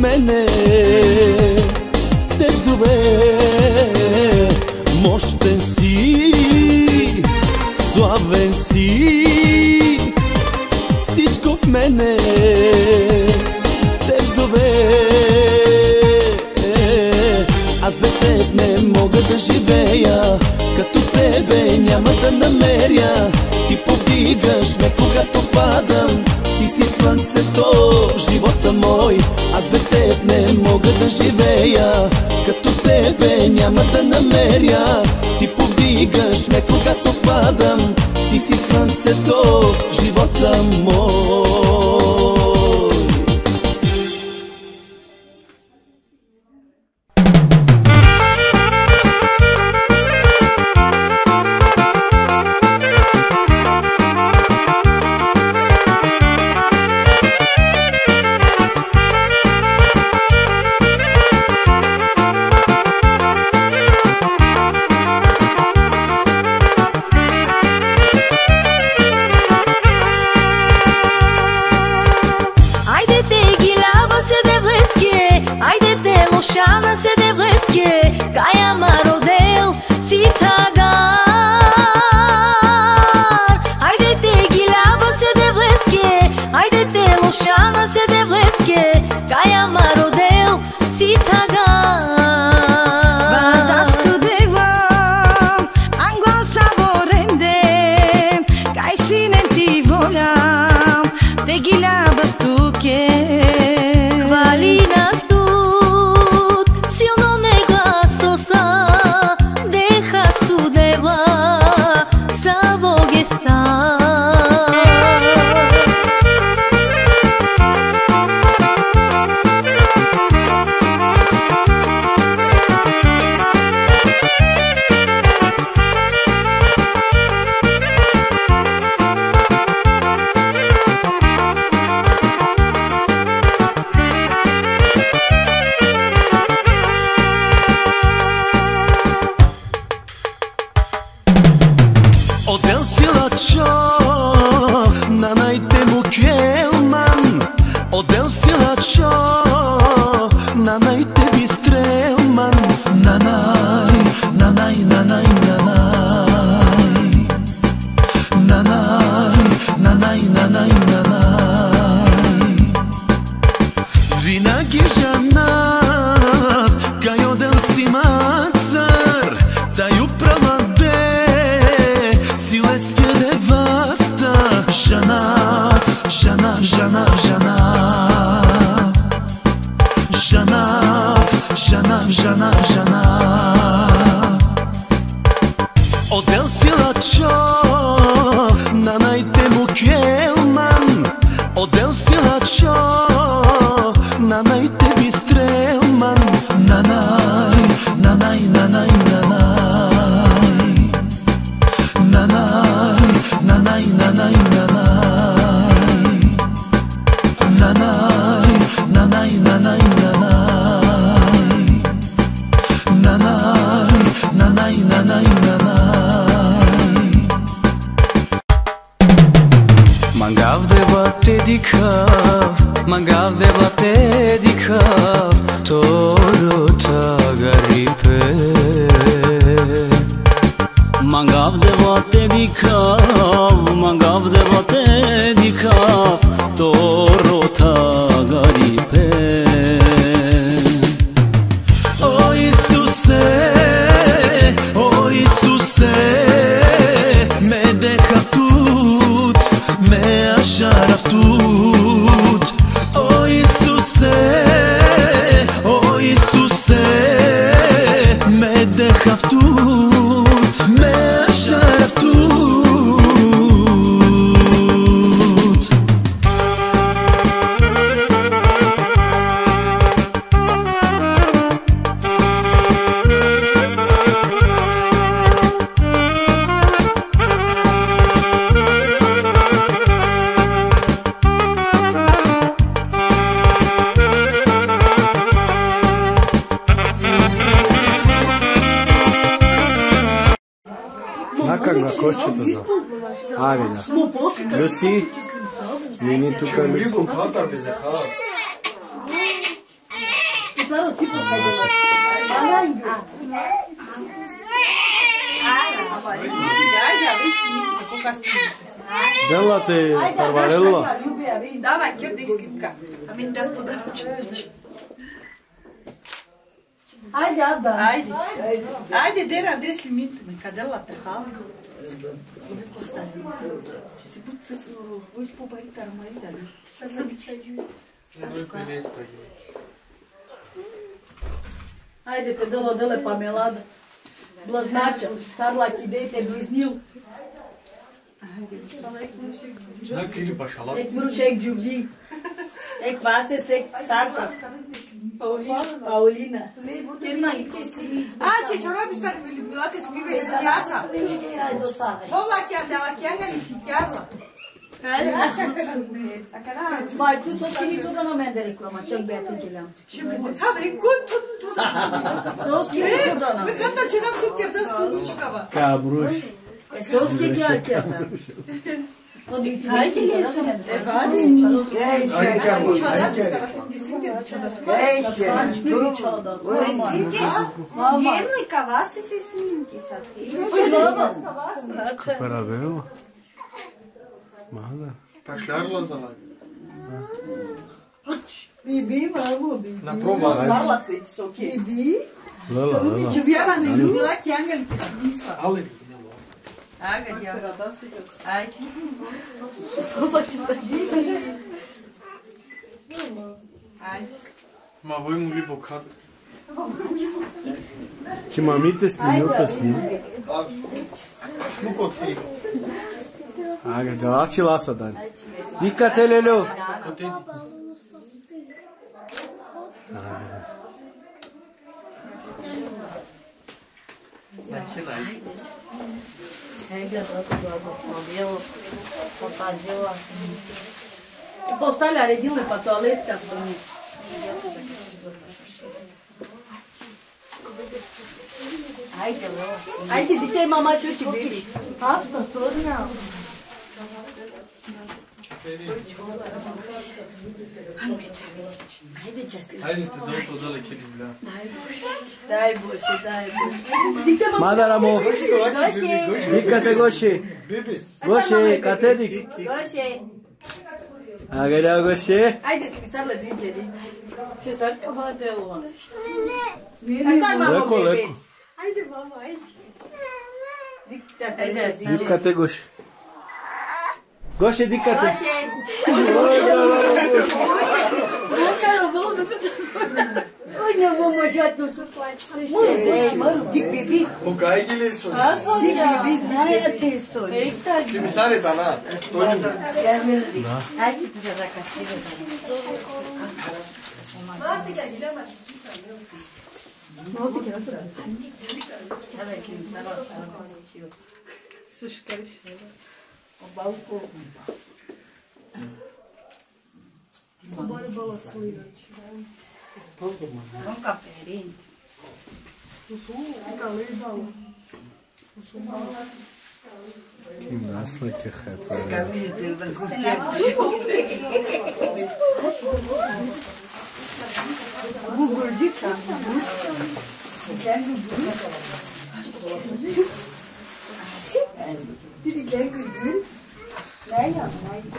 mene te zove moșten si, славен си, всичко в мене те зове. Аз без теб не мога да живея, като тебе няма да намеря. Ти повдигаш ме когато падам, ти си слънцето в живота мой. Аз без теб не мога да живея, като тебе няма да намеря. Ти повдигаш ме когато падам, ти си слънцето в живота мой. Шана се де влеске, каја ма родел си тагар. Ајде те гилява се де влеске, ајде те лошана се де влеске, каја ма родел си тагар. Vadastu deva, angla savorende, kaj sinem ti voljam, te giljavas tuke. Hvali nas tu Как на кошчето за? Ајде да. Люси, вини тука Люси. Dela-te, Parvarella. Давай, кирдик слипка. А мне даст подарочек. Haydi Adda. Haydi. Haydi der adres limit. Cadela te hal. Voi spopărita rămărită. Haydi te dă-le Pamelada. Blăznace, sar la chidei, te bliznil. Ek mruș, ek Giulie. Ek Vases, ek Sarsas. Paulina. A, ce ciorobi stare milate să mi veți viața. Vola chiar de la chianga lichitează. Mai tu s-o schimbi tot în omen de reclamă, cel beat în chileam. Ce bine, da, e cum tot. S-o schimbi tot în omen. Pe cât ce n-am să chiar dă sulu ceva. Cabruș. S-o schimbi chiar da. Hai că e sunt. Hai chiar bun, hai chiar. Jemno i kavase se snimke sad. Паравела. Mada. Taşlarla zalar. Bibi, mamo, Bibi. Na prova. Marla cveti su okej. Bibi. Lala, lala. Ljubljana ne ljubila kjanga li te smisla. Ali. Aga, djavra, da se još. Ajde. To ti stavi. Ajde. Ma voi mu li bocad. Ce mamite snimio pe snim. Nu coti. Aga, da ce lasă Dan. Dica-te, Leleu. Postale are din pe toalet ca să nu. Haide, dictai mama și eu și Bibi. Asta, sorna. Hajde te dau to dole kje ljubila. Dai boše, dai boše. Mada Ramo. Dica-te, Goșe. Goșe, catedic. Goșe. Aga, da, Goșe. Haide să mi sar la dinge, Ce s-ar că bate o? Stai mama, Leco, Bibi. leco. Haide, mama, aici. Dica-te, Goșe. Goșe, dica-te. Ой, не поможет тут. Дик Биби. O caigile sunt. Дик Биби, Ти сон. Și mi sare dana. Toni. Hai să te dea castigă. Să-și care și o balcon. Să moare balăsuită. Nu ca părinți. Nasıl ki hep. Гугурдика. Didi gel gülgül. Ne ya?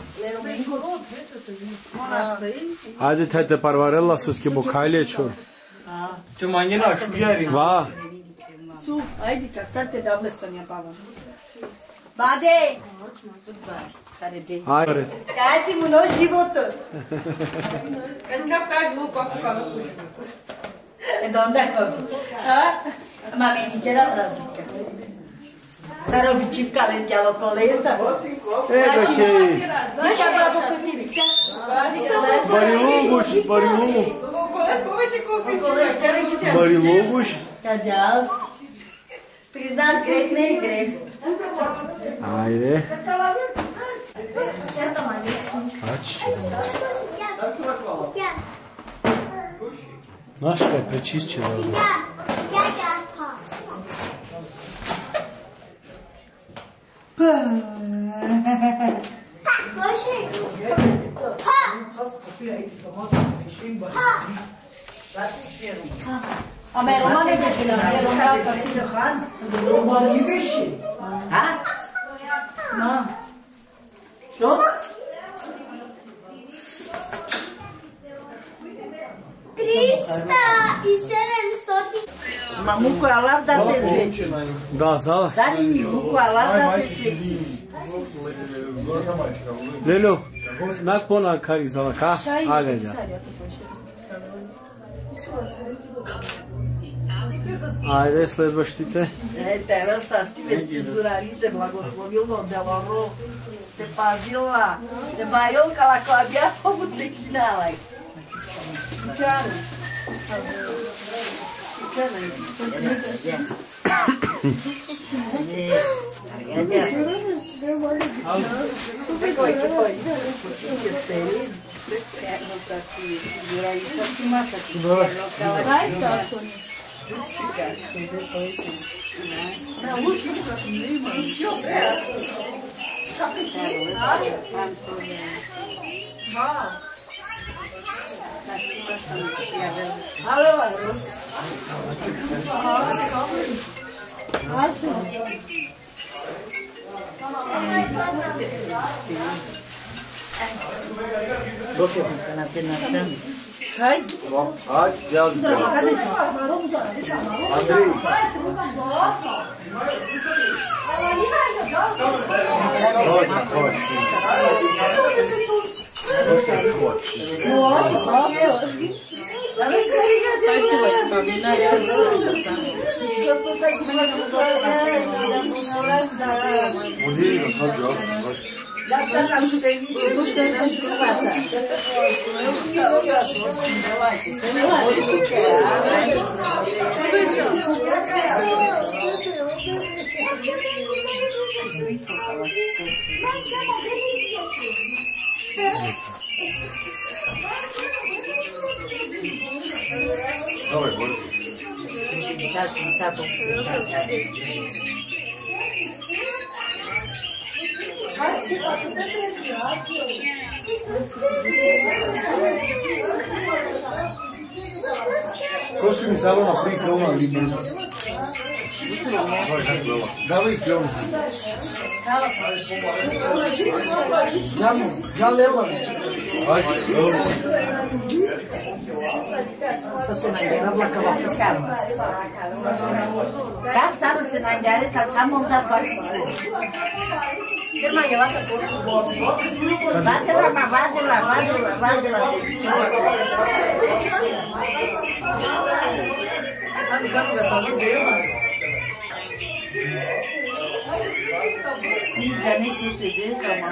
Hadi tete Parvarella sus ki bu kaile çor. Ce mangena şu yeri. Va. Su, ajde ka starte da Sonia Pava. Bade. Hayır. Kazi mu noć života. Kad kaj glupo ako stvarno tu. Da onda kopić. Ma meni će razlika. Da robi čipkale tjelo kolesta. Ego şey. Dika bravo kutiri. Bariloguş, barilogu. Bariloguş. Kadjaz. Priznat greh ne je greh. Haydi. Kaç? Naşka pečisće da. A mai romane de ce mai romane ca tine Han? Romane iubește. Ha? Na. Șo? Krista i 700. Ma muku alar da te zveci. Da, zala. Da ni muku alar da te zveci. Lelo, nak pona kari zala ka? Hajde. Ajde, следващите. Teraz sa s tebe stizurali, te blagoslovilo, deloro, te pazila, te bajolka la klabia, pobud ličinalaj. Čanu. Hai, gel. Andrei. Ko si mi samo na 3 klona ali brzo? Давай клон. Já leu, Você não quer uma cavalo Cá está você não quer tá chamam da parte. Irmã, ela se Vai lá. Tá ficando dessa vez. Já nem sucedeu,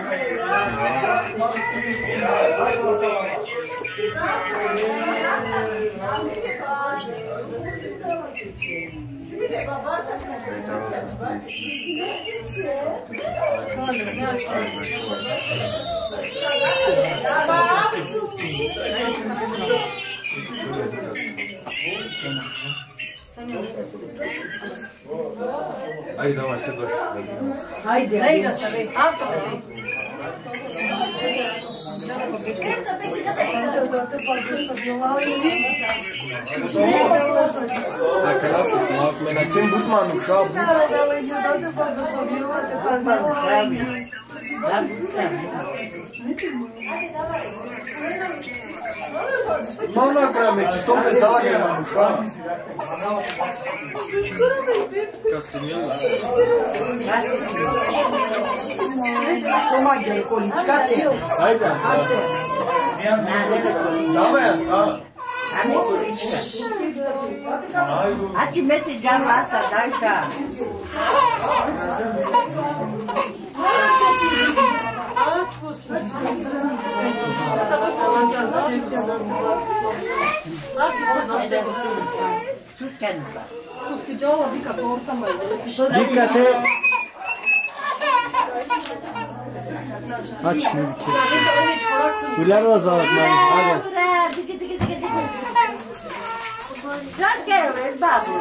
Aí não, vai ser dois. Haydi. Haydi tabii. Hafta tabii. Dacă lasă, la timp Butman nu șabu. Mama grame, ci sto pesare na uša. Kastinjela. Toma gdje količka te. Ajde. Dame, A ne količka. A ti meti džan lasa, daj ka. Dikkat et. Aç şimdi. Güler o zaman. Hadi. Já quero ver, babu.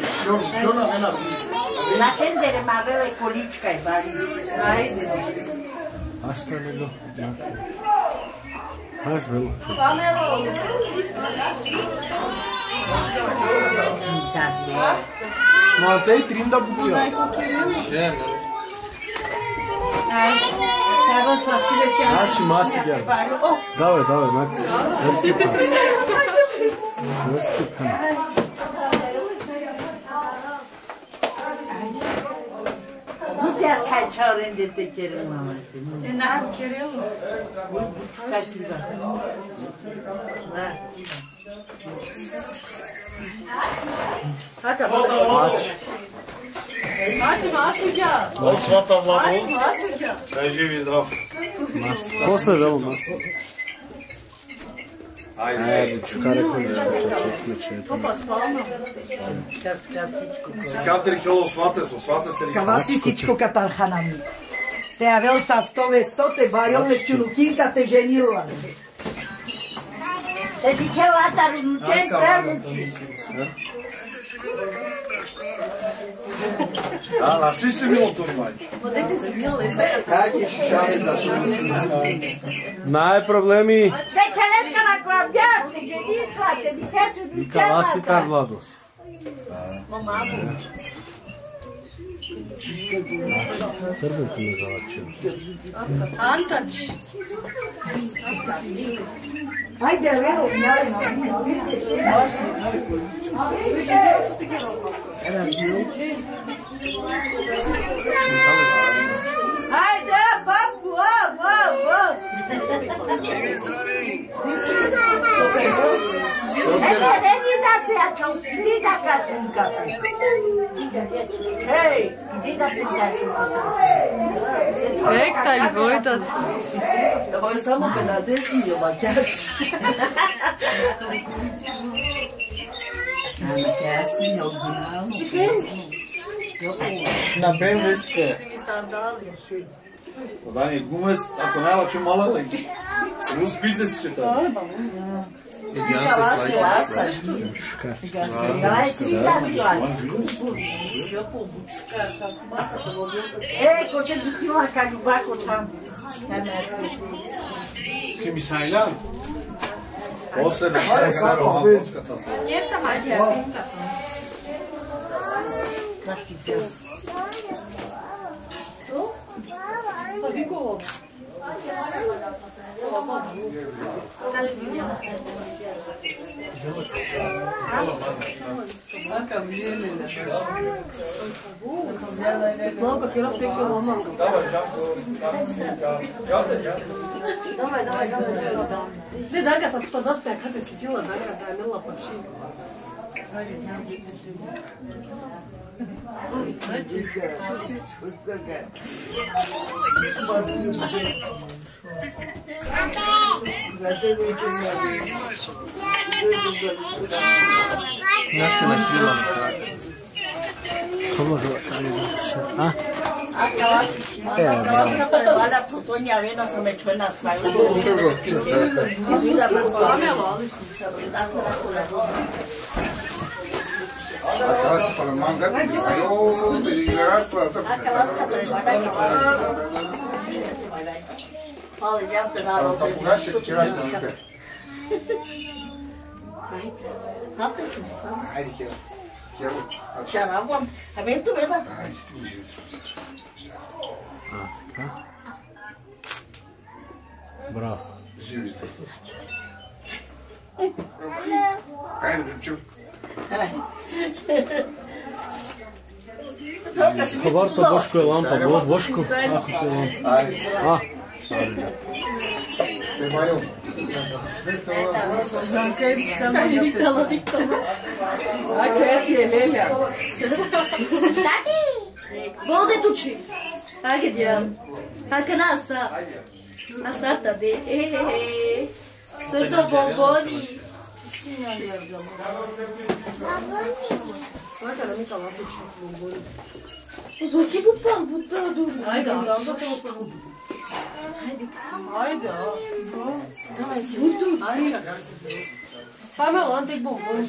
Na tendere ma avere politica e bari. Asta nego. Haš velo. Maltei trinda bukia. Znači masi gel. Давай, nak. Eski pan. Eski pan. Nu te-a cacciare rende te cerem, mama. N-am chereu. Mači masuđa. Ovo svata vladu. Mači masuđa. Da je živ i zdrav. Posle velo masa. Ajde. Čukare koje smeće. Opa, spalno. Si 4 kilo svate su, svate se li. Kavasi всичко катарханами. Те авел са 100 те барил нещо лукинка те женила. Te dice la nucen preluci. Da, na što si milo to imaš? Modete si milo. Kaj ti šale da su Najproblemi. Te čeletka na klapjate, gdje isplate, dice su I kavasi tar vlados. Srbim ti ne zalačio. Antač. Ajde, vero, Ajde, papu, Idi da te jačam, idi da kažem kafe. Hej, idi da te jačam kafe. Ekta Ljubojtas. Ovo je samo kada desnije makijač. Makijač je originalno. Na BMW-ske. Danje gumes, ako najlakše malo legi. Uz pice si će to. Kavasi lasaš. Ko te dutila kad ljubako tam. Kim Mihajlan? Posle na sve staro malo poskata se. Njerta mađija sinta. Pa Vikolo. Много киров теко лома. Давай. Не, дага sam što dosta kad te slikila danga da je mila pakši. Nešto na kilo. Kako može a? Kavasi prevala putonja vena sam me čvena svaju. Akala si para manga, ayo, se izrasla. Hvala, ja te naravno. Pa pogledaj, včeraj smo nikaj. Hafta što sam. Ajde, kjero. Šaravom. A ven tu veda? Ajde, ti živi sam se. A, така. Браво. Živi ste. Ajde, Bimču. Хабарто Бошко е лампа. Бошко, ако ти е лампа. Ajde. А, Te Mario. Ajde, je Lelja. Tati! Bode tuči. Ajde, djelam. Kako nasa? Nasata de. To je to bomboni. Ajde, da mi kao lapično bomboni. Zorki bu pak, bu da dur. Ajde, da to. Ajde. Давай, dur. Ajde. Samo lan tek bomboni.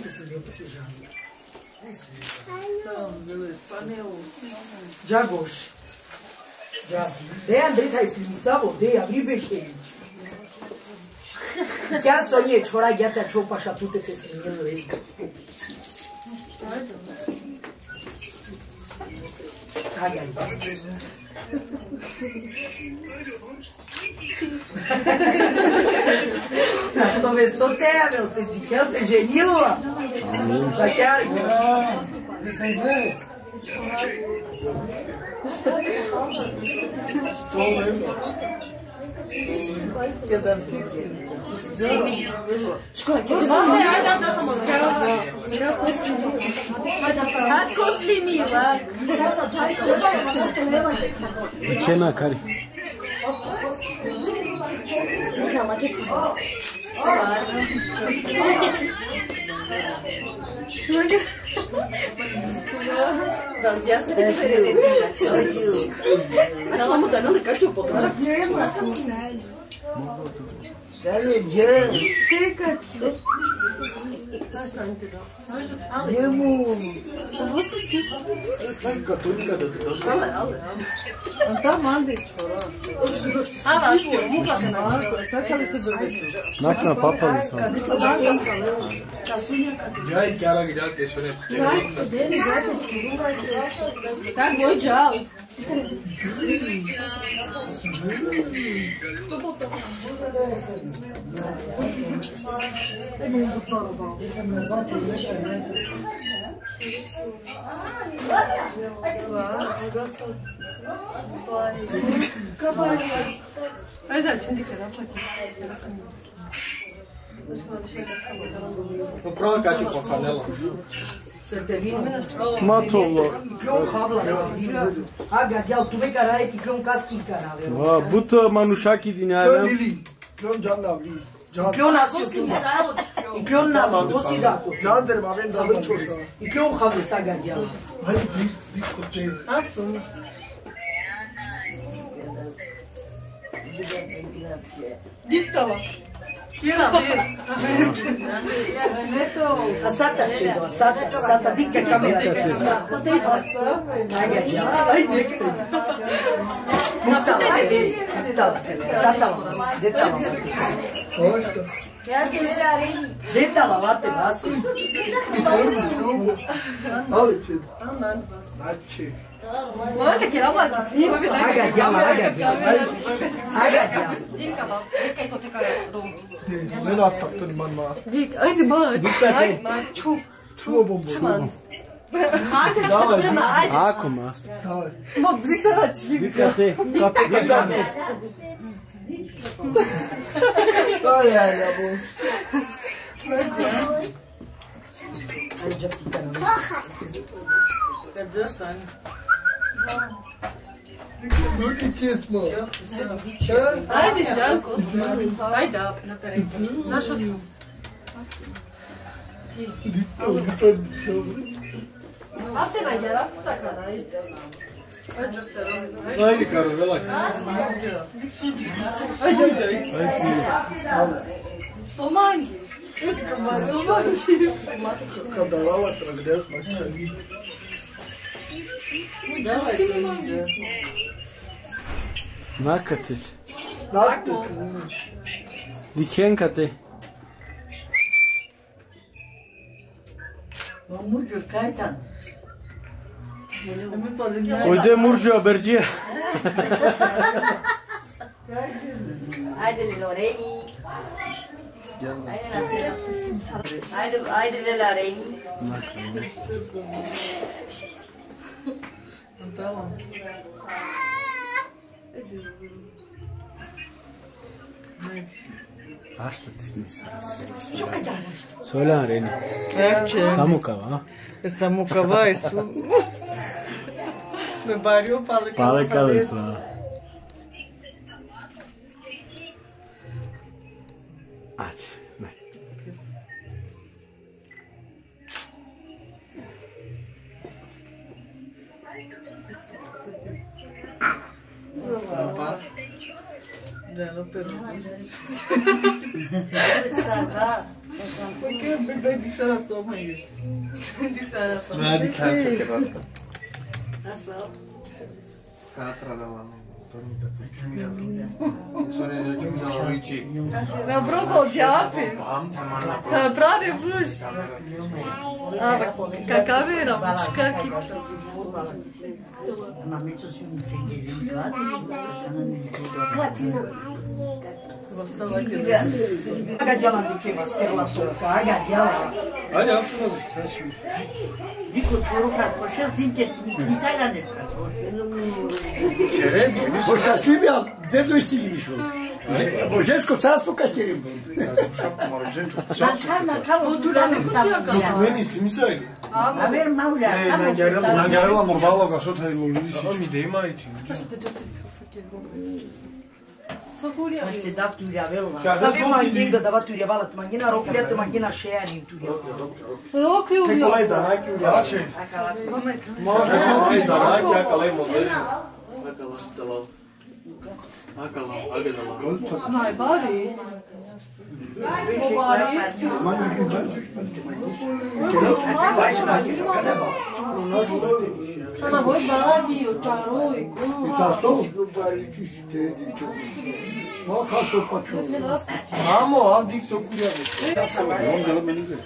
Džagoš. De Andrei, hai să mi savo, de abribește. Chiar Sonie, ciora gheata ciopa și atât te similă este. Hai. Să sto vezi tot aia, meu, te ziceau, te genilă. Dar chiar. Să-i vezi. Ce na care? Dansează pe diferite. Așa mă dă ca ce pot. Dale, gel. Ему. Вот здесь. Как католика да. Там Андрей. А, вообще, мука на. Начна папа лицо. Я и кара гидал те шоне. Так, мой джал. Ну правда как по фанела. Матово. Aga, deal, tu vei care ti crea un caschi canale. Va, bută manușaki din aia. Pion Gianna vli. Pion asu tu. Pion na ma dosi dako. Janter ma ven da chosa. Pion khave saga deal. Hai dik kote. Asu. Dittala. Kira ver. Asata cedo, asata dikka kamera. Ai dekte. Detala, vate, vasi. Olha que ela vai. Aga diala. Ne nasıl man ma. Dik, hadi bak. Çok. Çuva bombo. Acum asta. Mă, zic să la ce? Dicate. Ai ai la bun. Nu kes mă. Haide, Gianco. Haide, nașo. Asta mai era puta cara. Haydi karo vela. Somangi. Kadarala tragdes makşali. Nakatiš. Nakatiš. Dičenkate. Murđo, kaj tam? Ode Murđo Berđija. Ajde Loreni. Ajde Loreni. Asta ti smisla. Solan Reni. Samukava. Samukava e su. Me pariu Pale cabeça. Aç. Já não perdi. Por que eu disse a sua mãe? Disse a sua mãe. Nada de casa que rasca. Ação. Catra da lá. Na probao džapis. Prane bruš. Kakavera, muškaki. Agadjala dike maskerla soka, agadjala. Ajde, apsolutno. Diko čuruka, pošel zimke, nisajla ne Možda s tim ja, gde doj stigiš on? Božensko carstvo kad će rim? To meni si misaj. A ver maulja, Nanjarila morvala ga sota i lovili si. Mi dejma i ti. Este da turia velula. Sabe manginga da turia vala, mangina rokleta, mangina šeani turia. Rokli Te kolaj da najki u jače. Može smo te da najki, a kalaj modeži. Najbari. Obari. Ama voj babi, očaroj. I ta sol bari ti si te dičo. Ma kako paču. Amo, a dik so kurjave. On dela meni gre.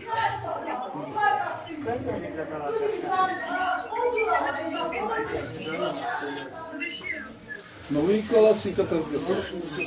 Нови коласиката сгъса.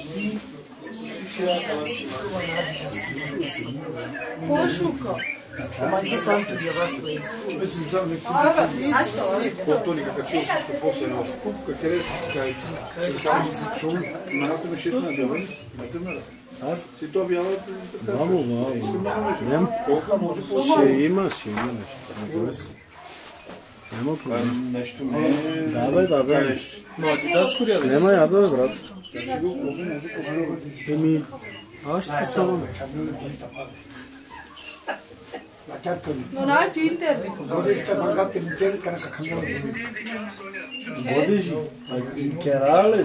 Pošuka. Mangi sam turia vasle. Mislim, znam nek si potolika kad čuo što posle na skup, kad je res skaj. Šum, manate me šetna bjavani. Si to bjava? Vamo. Koliko može Ще има нещо. Няма проблем. Нещо не... Давай. Но ти да скоря да. Няма ядове, брат. Как си го пробва, може да Еми, аз ще се саламе. No naći internet. Бодиш, кералес.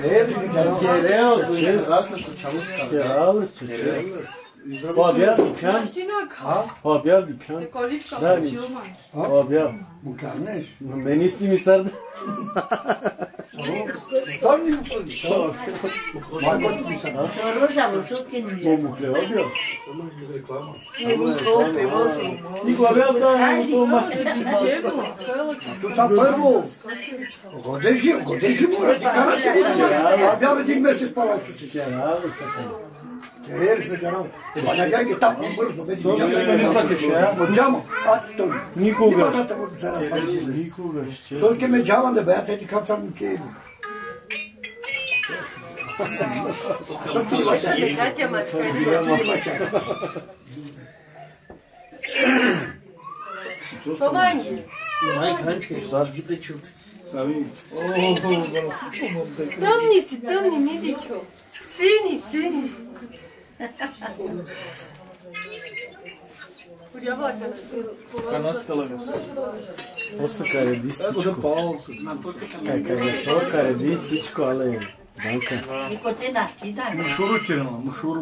Кералес, Обяв дикан. Обяв дикан. Да, виж. Обяв. Мени сте ми сърда. Помукле, обяв. Нико обяв да не тома. Tu sam prvo. Godeži mora ti karati. Обяв един месец по-лапо. Керели сме канал. Нагай ги там бързо. Джама. Никогаш. Той ке ме джама да бея, те ти кам сам кели. Помоги. Тъмни, не дичо. Сини. Просто кареди всичко. Защо кареди всичко, але банка. Нико те нашки, да. Мушуру черна, мушуру.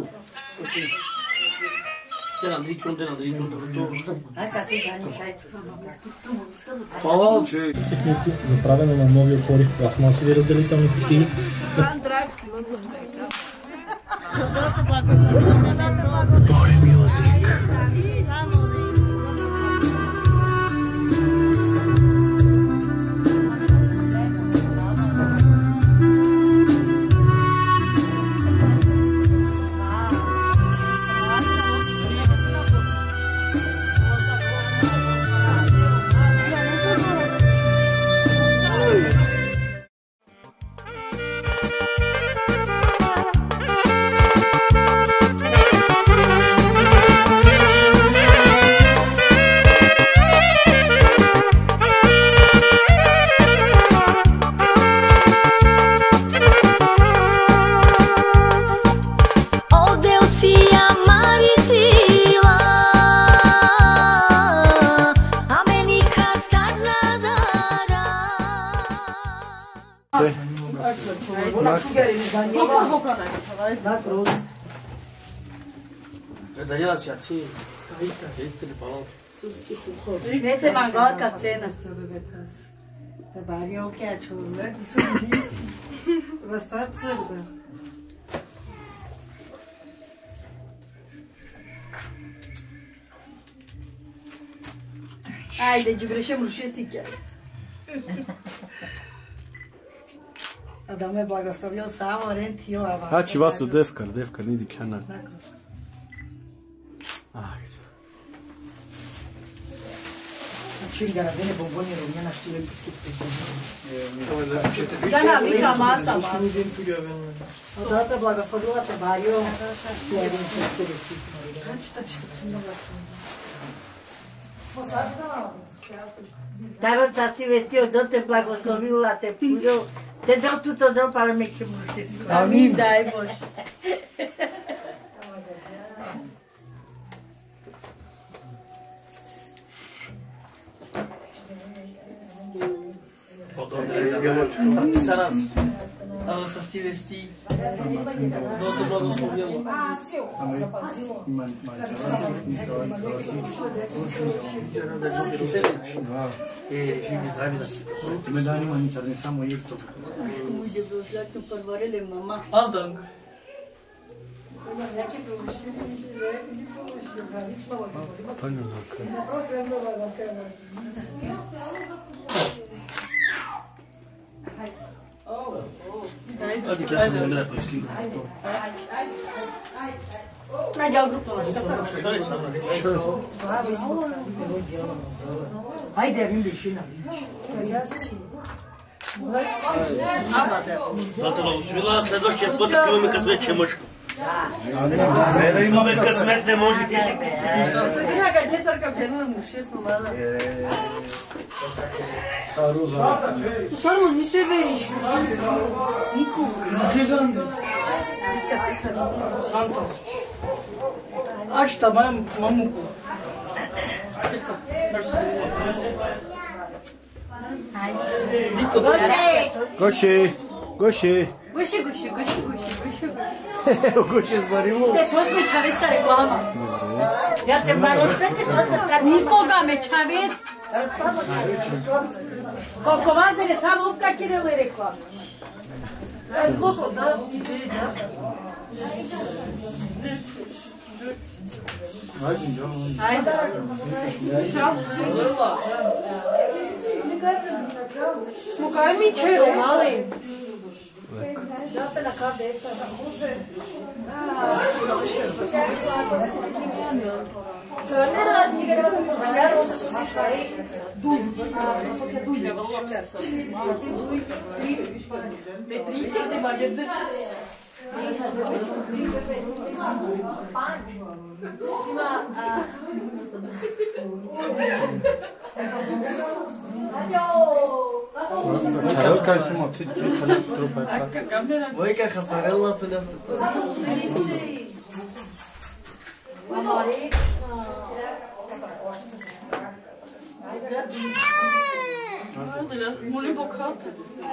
Техници за правене на нови опори, пластмасови разделителни кутии. Boy Music. Daniela će aći. Ne se mangalka cena. Bari o chiacciolă, di sorrisi. Vă stați țărdă. Ajde, Đugreșem rušesti chiar. A da me blagoslovio samo rentila. Hači vas u Defkar, nidi kjanak. Ajde. Znači, gara, bene bomboni rumjena štile piskite. Žana, vika masa, ma. Odata blagoslovila te Bario. Pjevim se s tebe svitno. Dar să te vesti, eu dă-te blagoslovil la te puiu, te dau tu tot dau para me que mușeți. Amin, dai, moș. Saras. Ала să sti vesti. Dă-te blagoslovil. Živi zdravi da ste. Time danima nisam, ne samo jefto. Uđe do zakon parvarele mama. Aldank. Tanju naka. Ajde, da sam gledaj pristigao. Ajde, al grupo naš. Ajde, vim višina. Zato blagoslovila, следващия път имаме късмет, че е мъжко. Имаме късмет, не може. Сега къде сърка бедна муше с мамада. Само не се вериш. Никога. Аж там мамуко. Goši. Гуши. Goši zbarilo. Те тот ме чавеста реклама. Ja te blagoslovite, Никога ме чавес. Колко вазеле само овка кириле реклама. Колко да. Ajde. Čao. Mukaj mi čero, mali. Date na kave. Ne radi. Duj. Metrike de bagete. Voica Hasarella sulle Моли боката.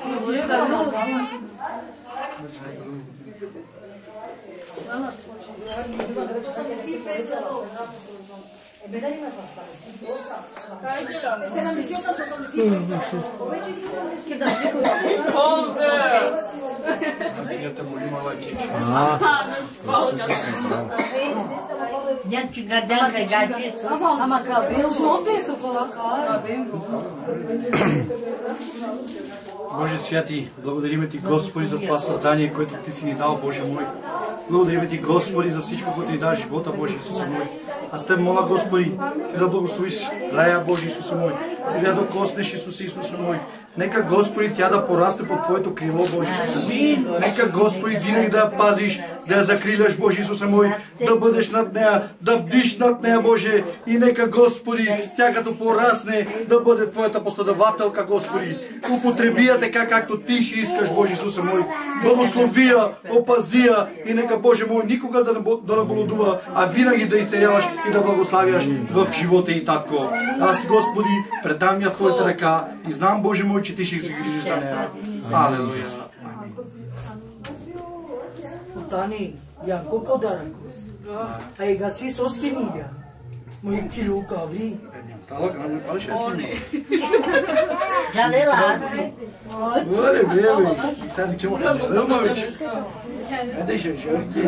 Боже святи, благодариме ти, Господи, за това създание, което ти си ни дал, Боже мой. Благодариме ти, Господи, за всичко, което ни дава живота, Боже Исусе мой. Аз те моля, Господи, ти да благословиш Лея, Боже Исусе мой. Ти да докоснеш, Исусе мой. Нека, Господи, тя да порасте под Твоето крило, Боже Исусе мой. Нека, Господи, винаги да я пазиш, да я закриляш, Боже Исусе мой, да бъдеш над нея, да бдиш над нея, Боже. И нека, Господи, тя като порасне, да бъде Твоята последователка, Господи. Употреби я така, както Ти ще искаш, Боже Исусе мой. Благослови я, опази я и нека, Боже мой, никога да не болодува, а винаги да изцеляваш и да благославяш в живота и татко. Аз, Господи, предам я в Твоята ръка и знам, Боже мой, че Ти ще се грижиш за нея. Алелуя. Tani, Janko podarak. A i ga svi soske milja. Măi, kilo gavri. Pare și Já lê lá. Olha, meu, sabe que eu não vou ver. Deixa eu ver que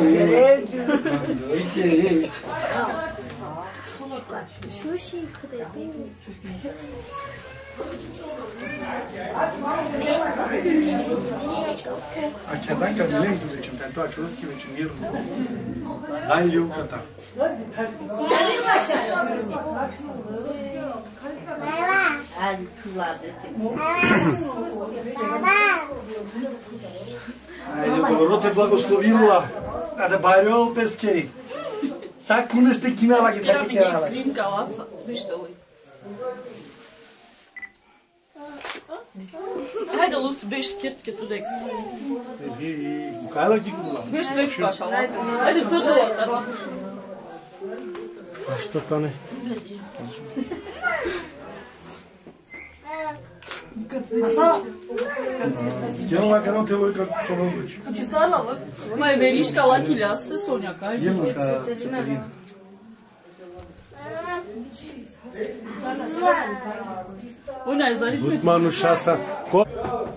Sushi kudete. A tia Danca me lembra de um tanto a chuva que eu tinha lá em Rio Cantar. Ali pro lado. Aí eu colo te blagoslovilo lá. A da bairro pesquei. Sabe quando este quina lá que tá que era lá. Slimka lá, viste ali. Hajde, Lucy, beži skirt, kad tu degsi. Mihajlo, ti kula. Beži tvek paša, ajde, crtala. A što stane? Gdje lá que não tem outra só não noite. Mai veriška latilja se Sonja, kaj? Idemo ka Catarina. Ona je zaritme. Gutmanu šasa. Ko?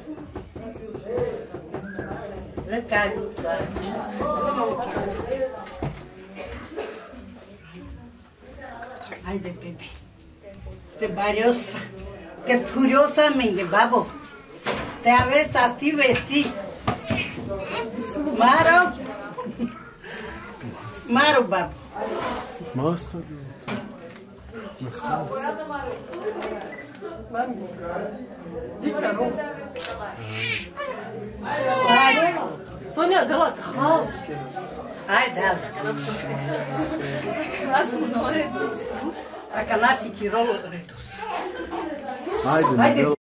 Haide, baby. Te bariosa. Te furiosamente, babo. Te aveți asti vesti. Maro. Maro, babo. Master. Sonja, dela hal. Ai, dela. Razum noredus. A canassi tirou redus. Ajde, ne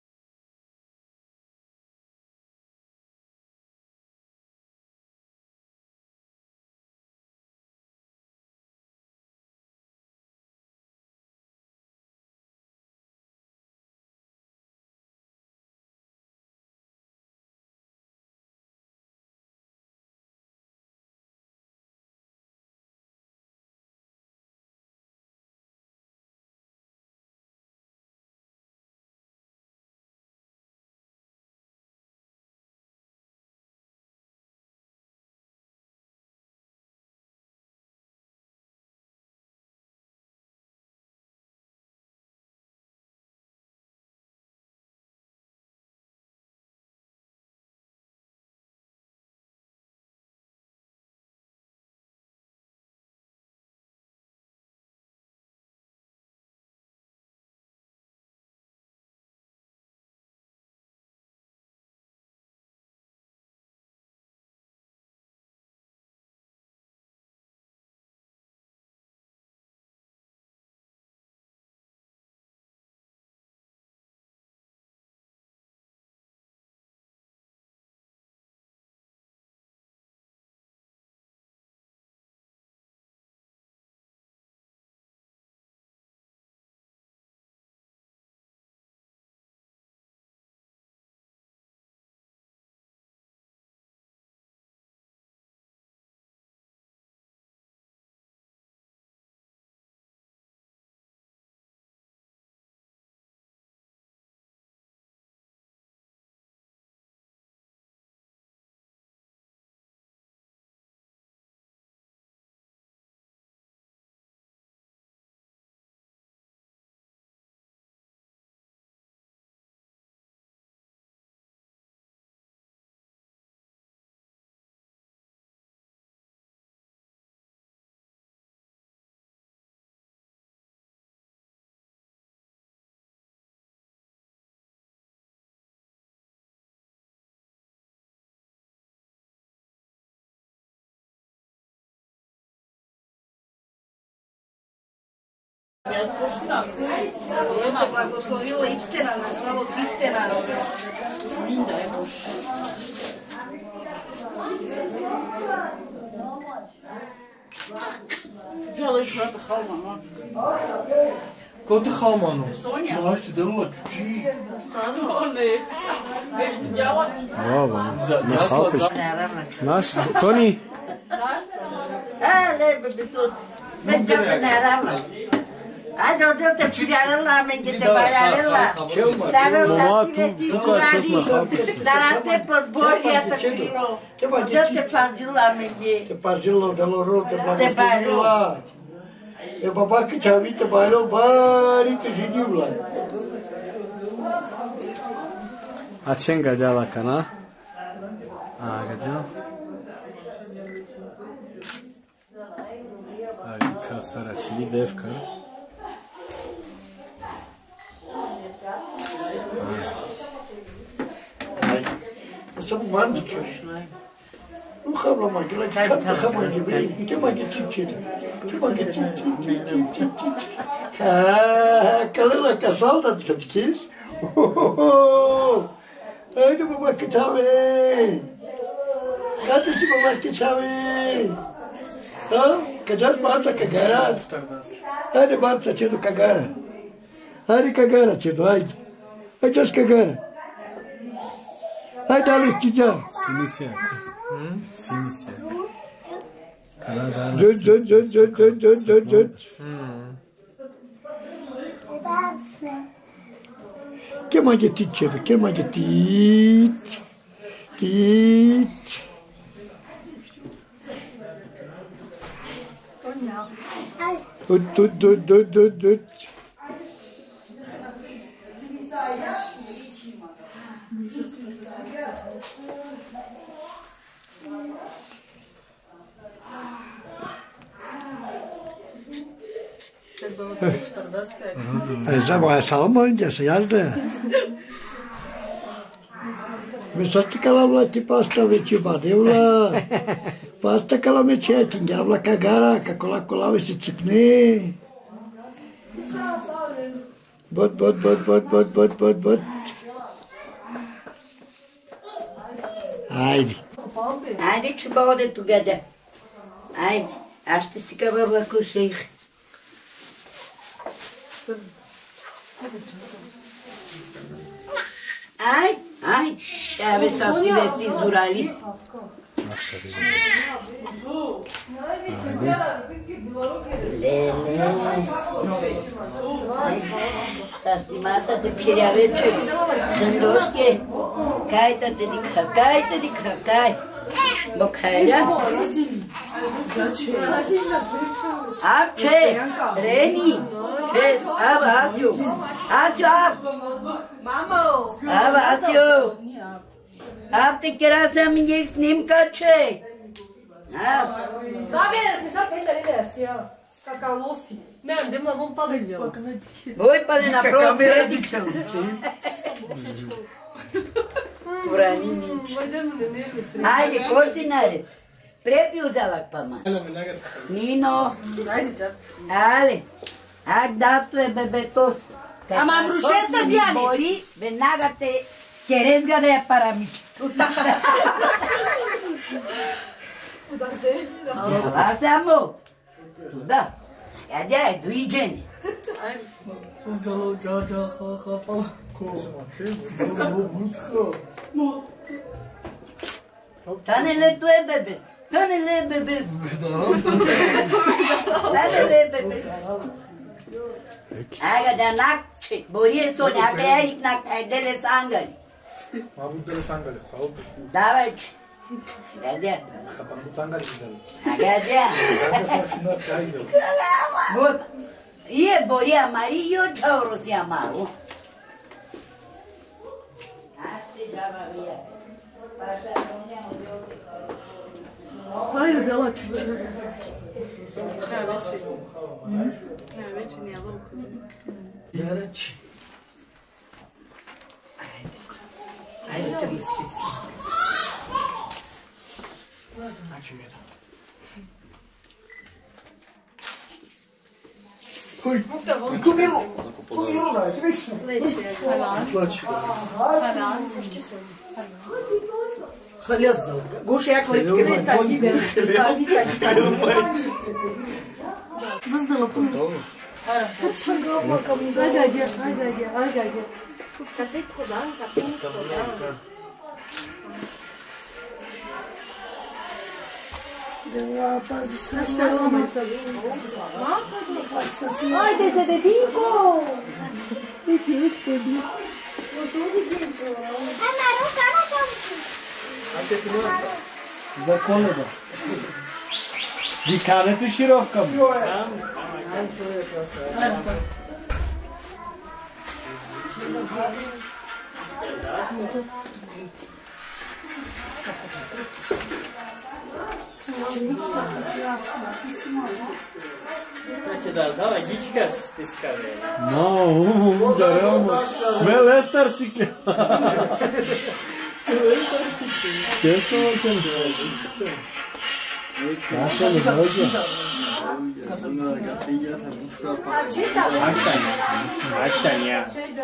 Blagoslovilo Ipstera na slavo Ipstera. Linda je boš. Gdje vrata halma, Ko te halmano? Sonja. Maš ti delula čuči. Stvarno? Ne. Ne, vidjela. Bravo. Ne halpeš. Naš, Toni? Ne, baby, to. Pe ne arama. Hadi orada da çıkarırlar mı ki de bayarırlar. Mama, tu kaçıyorsun ha? Darate pod Božja takrilo. Orada te pazila mı ki? Te pazilo, de loro, te blagoslovila. E baba que chavi te bailo, bari te židivla. A čem ga dela kana? A ga dela? Ajde, kao saračili devka. Sam mandi ćeš. Nu habla mai gila, că habla mai gila. Ce mai gătim ce? Ce mai gătim? Calela ca salda de catequis. Haide mama que chave. Cate se mama que chave. Ha? Că já passa cagara. Haide passa ce do cagara. Haide cagara ce do haide. Haide as cagara. Haide ale tija. Sinisiak. Sinisiak. Jut. Que mai gătit ce? Que mai gătit? Tit. Dut. Esa vai salma india se yazdı. Mesatti kalamla ti pasta veci badevla. Pasta kalame ce tingeravla cagara, ca cola se țipne. Bot. Haide ce baude tu gada. Haide, aștept să că vă cușești. Ai, aveți să stileți zurali. Să stimasa te pireavece. Gândoște. Cai-te de cai. Bocairea. Abce, Reni, Ches, Abasio. Mamo. Abasio. Abte chiar să mi ești nimcace. Babe, precisa prender ele assim, ó. Cacalosi. Meu, demos uma palha. Voi palha na câmera de Haide, cozinare. Prepi uzalak pama. Nino. Ale. Adaptu e bebetos. Am rușetă, Diane. Mori, venaga te cherezga de paramici. Lasă-mă. Tu da. Ia, du igiene. Tanele tu e bebes. Tanele bebes. Aga de nakçe. Borie soni aga erik nak dele sangali. Am dele sangali. Davai. Gade. Kapam sangali dele. Gade. Bot. E borie amarillo, chaurosi amaro. Hayır dela küçük. Najveći nije luku. Yarać. Ajde te bliskici. Ой, кумило, да, ти виж? Халязал. Гоша як лепки не стачки бе. Въздала по. Ajde. Кате ходан, кате ходан. Haide-te de bingo! За Коледа. Викането шировка. Значи да, зала гичка стиска, бе. Но, даремо. Ме Лестър си кле. Честно съм. Каша не може. Актания.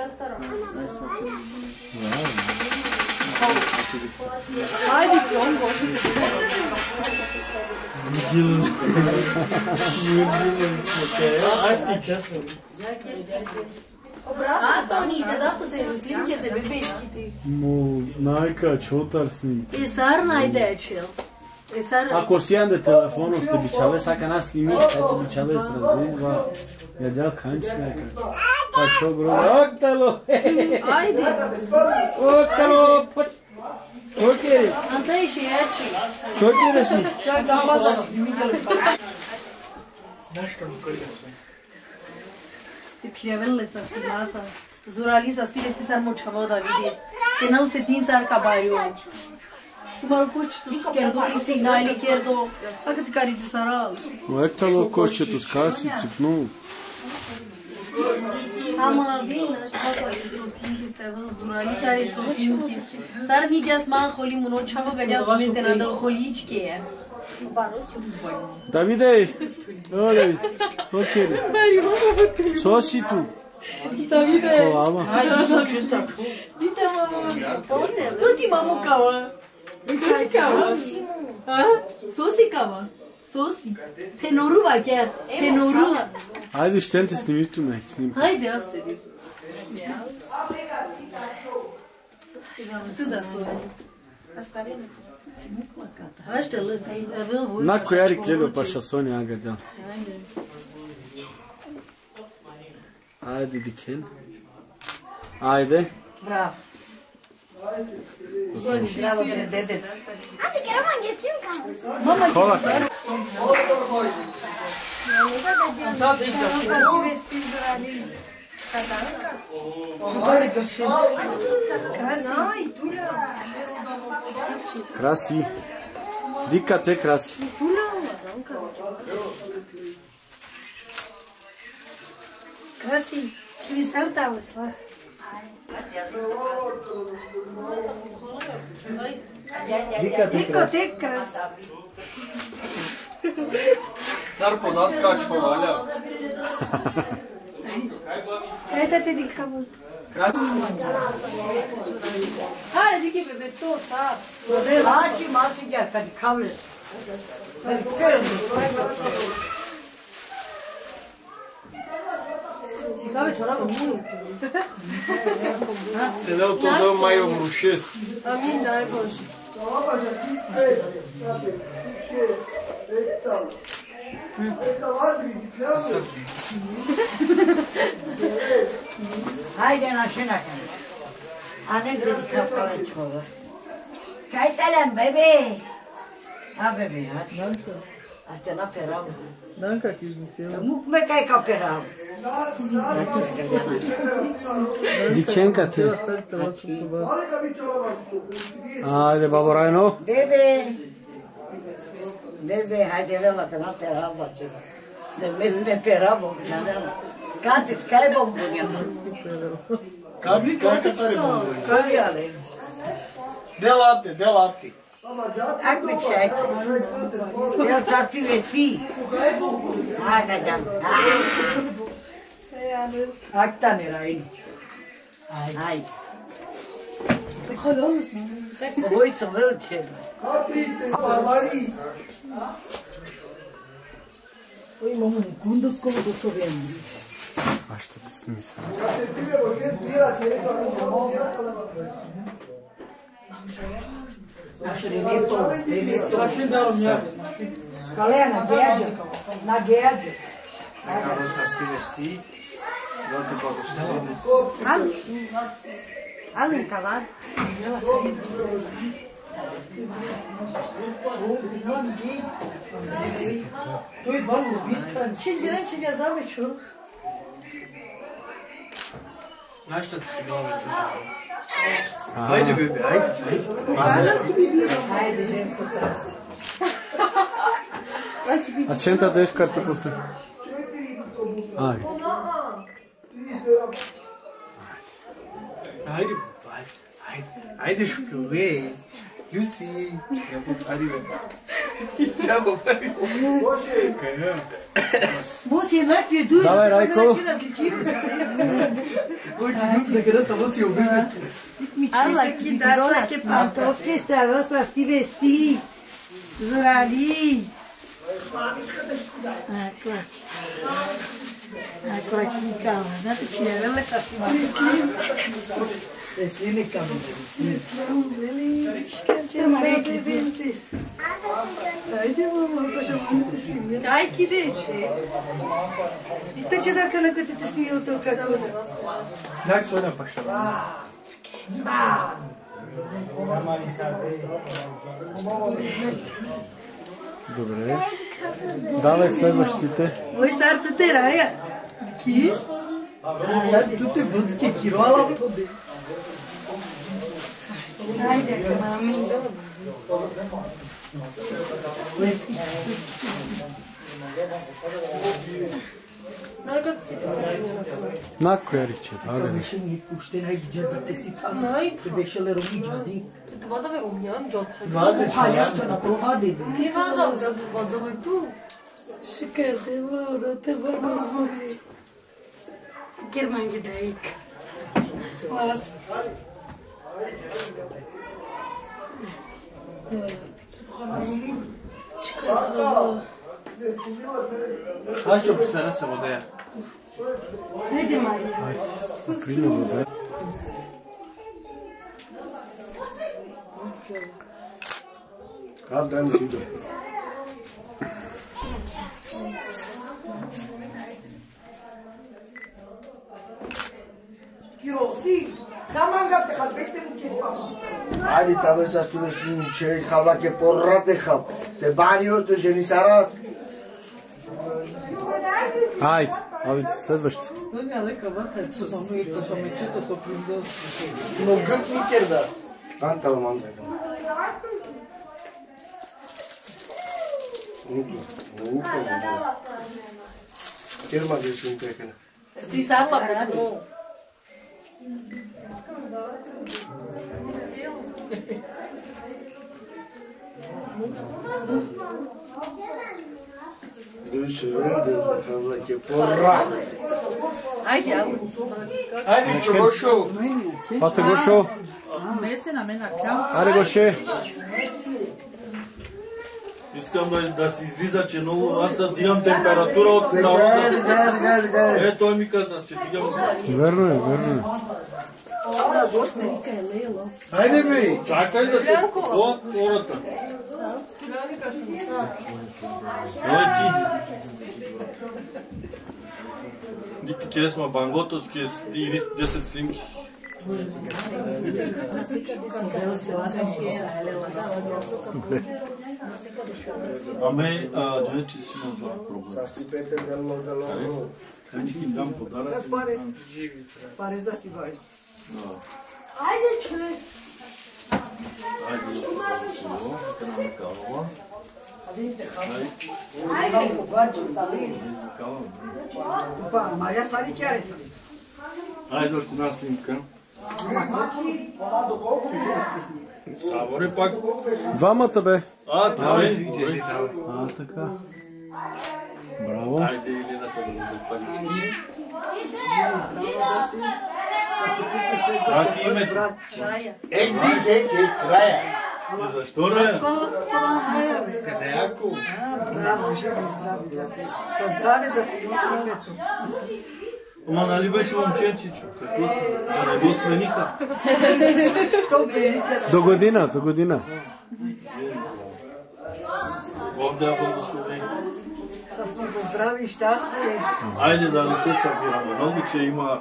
Хайде, он Боже. Антони, дадато те снимки за бебешките. Но, найка, чотър сним. Есар най-дечел. Ако си янде телефоно сте бичале, сака нас снимиш, ето бичале с разлизва. Ядял канч найка. Па чо грода, октало! Айде! Октало! Окей! Антей ще ячи. Соки решми? Чак да пазач, мигали па. Te pirevelle sa stilasa. Zuralisa stile sar mochavo da vides. Te não se tin sar cabaio. Tu mal coach tu skerdo li signali kerdo. Agat cari de saral. Октало коще ту скаси ципну. Ama vin, așa că tinki stava zuralisa re tinki. Sar nidias man kholi muno chavo gadea dumente na da kholichke. Davide! Ô, David! Окей. Соси ту. Davide! Колама. Hai, ce sta? Dita mama. Tu ti mamu kawa. Kai kawa? Ha? Sosi kawa. Sosi. Penoruva chiar. Penoruva. Хайде, ще те снимиш ту ме. Снимка. Хайде, аз се ви. Tu da soare. Asta vine. Aștia lătai, avem voi. На коя реклеба па шасони агадел. Айде, Дикен. Айде. Bravo. Bravo, dede. Ante chiar m-am găsit ca. Cola. Краси. Дика те краси. Краси. Ще ми съртава с вас. Дика те краси. Сар податка чувалja. Хайде те дика бу. Хайде дики бебе то са. Mači, mači ga, kad kavle. Kad krvi. Цікаве, чорава мую. Te dau to mai omrușesc. Amin, dai Bože. Haydi naşına kan. Anne dedi kapala çova. Kaytalan bebe. Ha bebe ha. Até na feral. Danka ti zbufio. Muk me kaj ka feral. Дикенка те. Айде, баба Райно. Bebe. Bebe, haydi vela na feral bate. De mesmo de feral bom janela. Cantes cai bom bunha. Kabli katare bom. Kavi ale. De late. Acque c'è. Io sarti vesti. Ah, gajan. Akta nerain. Ai. Voi să văd ce. Păi mă mâncundă scolo de să vendi. Aștept să snimi să. Naš Reneto. Našli da vam ja. Калея на Геаджа. На Геаджа. Нека да са стилести, да те благослови. Алин калар. Той двама убийства. Че ги даме чур. Знаеш, ще ти си глава вече. Хайде, бебе, хайде. Хайде, женско царство. А чента да е в картофата? Айде. Хайде, хайде, шукаве. Люси. Хайде, бе. Чао, бе. Муси еднакви дуи. Давай, Райко. Който люк за гъра само си обидна. Ала, ки да са пантовки, става са сти вести. Зрали. Ако си кама, знаете, че я веле са сти вести. Преслини кама, преслини. Айде, мама, паша ще снимия. Ай, кидече. И те, че така на като те снимил то како да. Дай соня, паша. Добре. Давай следващите. Ой, сарто те рая. Ки? Сарто те бъцки кироала. Айде, мами. На коя рече? Беше ми още най-джадите си там. Те беше ли роми джади? Това да ме умням, джад. Това да чаясто на провади. Не вадам, за това да ме ту. Шикарте, да те благослови. Герман ги дейк. Клас. Аз ще посера се водея. Хайде, Мария. Примерно, да. Как да ми иде? Кироси, саманга те хазбесте му ке спама. Айде, таве са студешин, че хавла ке поррате хав. Те банио, те жени сарас. Айде, айде, следващите. Той няма лека ваха, со самоето, со мечето, со приндел. Но гък ни керда. Антал манта. Нуто. Керма грешим текена. Присадла потом. Греши венде, хавла ке порра. Айде, Айде, чогошо. Пате Гошо. Месте на мен акам. Аре Гоше. Искам да си излиза, че много аз дигам температура от народа. Е, той ми каза, че дигам. Верно е, верно е. Айде, бе. Чакай да се от хората. Ой, ти. Дики кесма банготовски, 10 снимки. Аме, че си имам това проблем. Как ти ги дам подарък? Паре за си бай. Айде, човек! Айде, Мария Сади кяре са. Айде, още една снимка. Саворе пак. Двамата бе. Това е. Така. Браво. Айде, Елената да го парички. Как името? Ей, ти, Рая. Защо, Рая? Къде е ако? Браво, живи, здрави да си. Със здраве да си носи името. Ама нали беше момченчичо? Какво? Да не го смениха. До година, до година. Бог да я благослови. Să spun поздрави, щастие. Айде да не се събираме. Много, че има...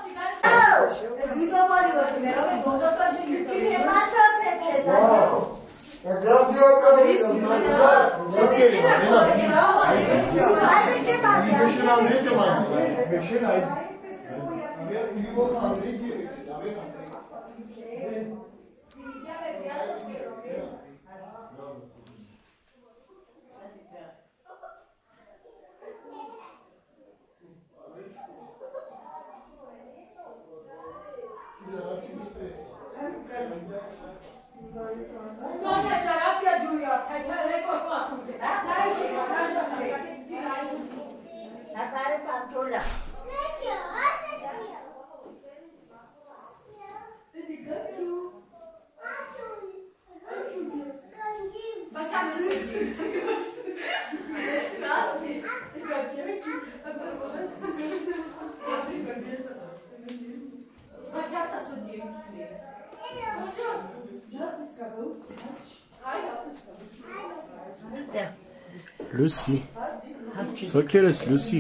Lucy. So curious, Lucy.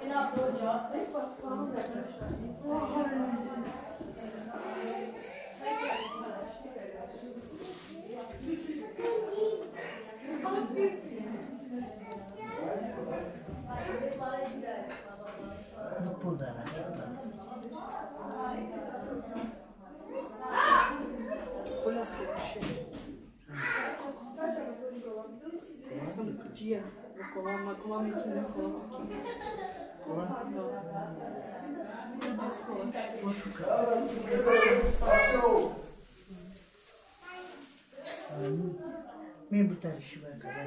Mie butare și voi care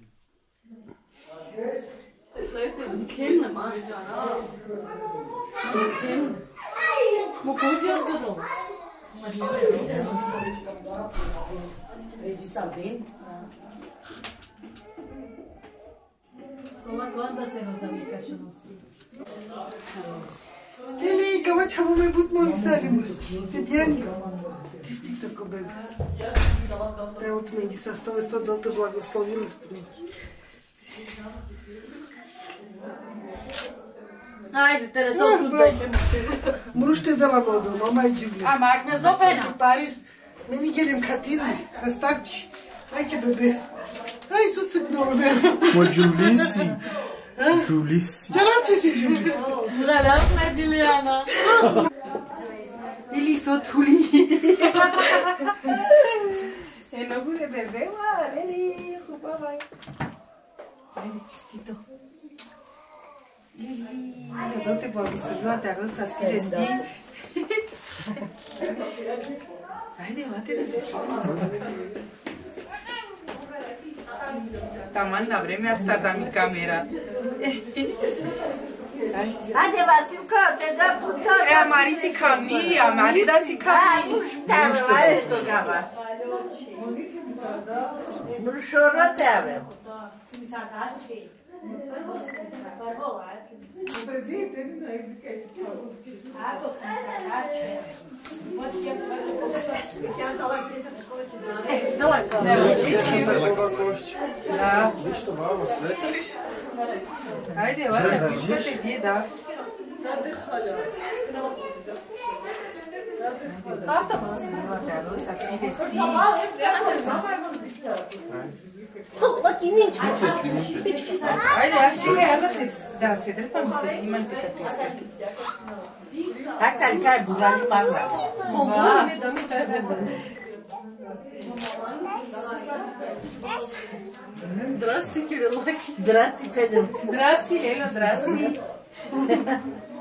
Кемна мастера. Кемна. Мо кој згодил? Vedi Salvin? Quando se nos amica și nu știu. Lili, că ce am mai but mult serios. Te bine. Чистите ко бебес. Те от мен ги се става сто да те благословим сте ми. Ajde, te rezolvi beke. Мруште да ла мода, мама и Джулия. А мак не зопена. Парис, мени гелем катини, старчи. Айде бебес. Ай, суцик много не. Мо Джулиси. Джулиси. Здравте си, Джулия. Здраве, Лилиана. Или со тули. Много е бебела, Лили, хубава е. Айде, честито. Лили, да те благословя да ръса с ти вести. Айде, лате да се слава. Taman na vremea asta da mi camera. Ajde, Vasilko, te dam putar. E, Mari si camni, Mari da si camni. Nu știu, ajde tocava. Brușoră te avem. Da. Нищо малко свет. Хайде, ладно, пишете вие, да. Автомас. Хайде, аз чекай, аз да се дръпам и се снимам като искате. Так, така е, богали мама. Помогна ми да ми тебе. Здрасти, Кирилаки. Здрасти, Педро. Здрасти, Лело, здрасти.